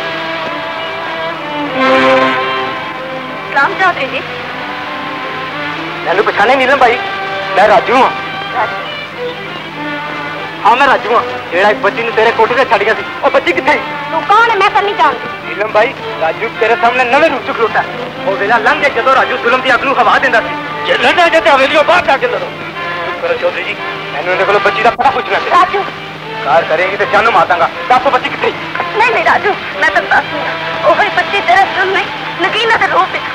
सलाम चौधरी जी। मैंने पछाने नीलम भाई, मैं राजू हाँ। हाँ मैं राजू हाँ, जेड़ा एक बच्ची ने तेरे कोठे से छड़ गया थी। और बच्ची कितने? तू कौन है? मैं कर नहीं जानती। नीलम भाई, राजू तेरे सामने नवे रूप च खलोता है। वो वेला लंघ के जदों राजू जुल्म की अग नूं हवा देंदा सी। जे लड़ना जे ते हवेलियों बाहर जाके लड़ो। चुप करो चौधरी जी, मैंने उनके कोलों बच्ची दा पता पूछना है। राजू कार करेंगी तो जानू मार दूंगा। दस बच्ची कितने? नहीं नहीं राजू, मैं तो दस नहीं। ओ भाई बच्ची तेरे सामने नगीना का रूप है।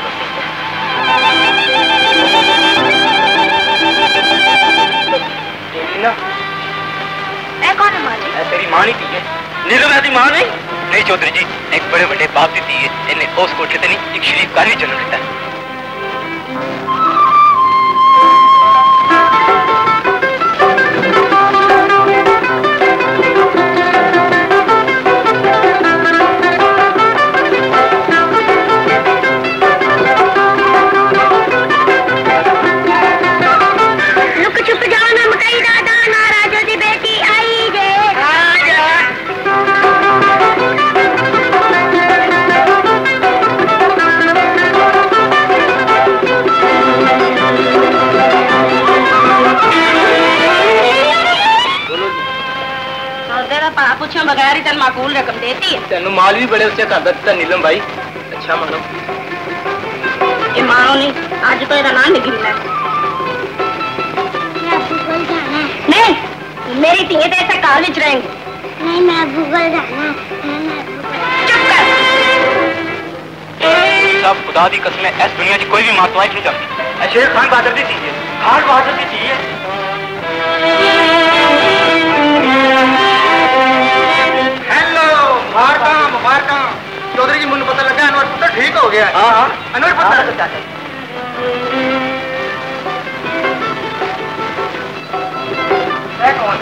ए कौन है मां जी? ए तेरी मां नहीं थी है। नीलम ऐसी मां नहीं? नहीं चौधरी जी, एक बड़े बड़े बाप दी थी है। इन्हें उस कोठे से नहीं एक शरीफ घर भी जन्म लेता है। बगैर ही तेन माकूल रकम देती है। तेन माल भी बड़े उससे कर दिता नीलम भाई। अच्छा मानो ये मानो नहीं, आज तो इसका नाम निकलना है। नहीं मेरी धीए तो ऐसा कार विच रहेंगे। नहीं मैं गूगल जाना। चुप कर। सब खुदा दी कसम है, इस दुनिया की कोई भी मां तो नहीं चाहती। शेर खान बहादुर दी चीज है, खान बहादुर दी चीज है। चौधरी जी मुझे पता लगा अनवर पुत्र ठीक हो गया है। हाँ हाँ अनवर पुत्र कौन?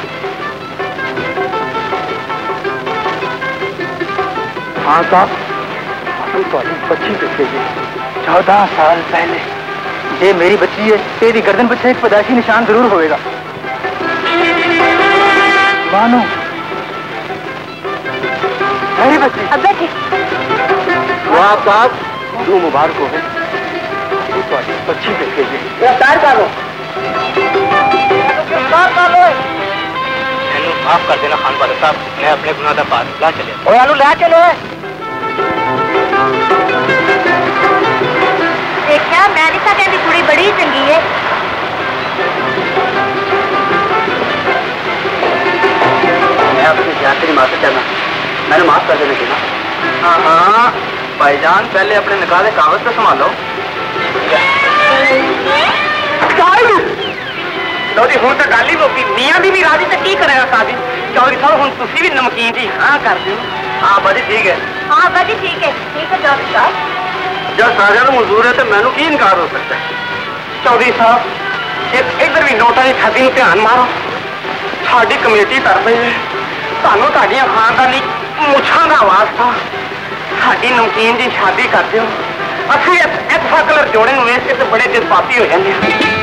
हाँ साहब हम थोड़ी बच्ची देखे जी चौदह साल पहले। ये मेरी बच्ची है, तेरी गर्दन पर एक पैदाइशी निशान जरूर होएगा। मानो मेरी बच्ची। अब बैठे। वाह साहब तू मुबारक हो गए। बच्ची देखे जी गिरफ्तार कर लो। गिरफ्तार कर लो। मैंने माफ कर देना खान बहादुर साहब, मैं अपने गुनाह का पार ला चले। ओए ला चलो। देखा मैरिका कहती कुड़ी बड़ी चंगी है। मैं अपनी जान से माफी चाहना, मैंने माफ कर देना चाहिए। हाँ हाँ भाईजान पहले अपने निकाह के कागज तो संभालो। चौधरी हूं तो गल ही मुक्की, मियां भी भी राजी तो की करेगा शादी। चौधरी साहब हूं तुसी भी नमकीन जी हाँ कर दो। हाँ बाजी ठीक है। हाँ बाजी ठीक है ठीक है चौधरी साहब। जब सारे मंजूर है तो मैनू की इनकार हो सकता है? चौधरी साहब इधर भी नोटा की छाती में ध्यान मारो। साडी कमेटी तरफ सानू ताड़ियां खानदानी मुछां दा वास्ता साडी नमकीन जी शादी कर दो। असं इस कलर जोड़े वेख के तो बड़े जज्बाती हो जाते हैं।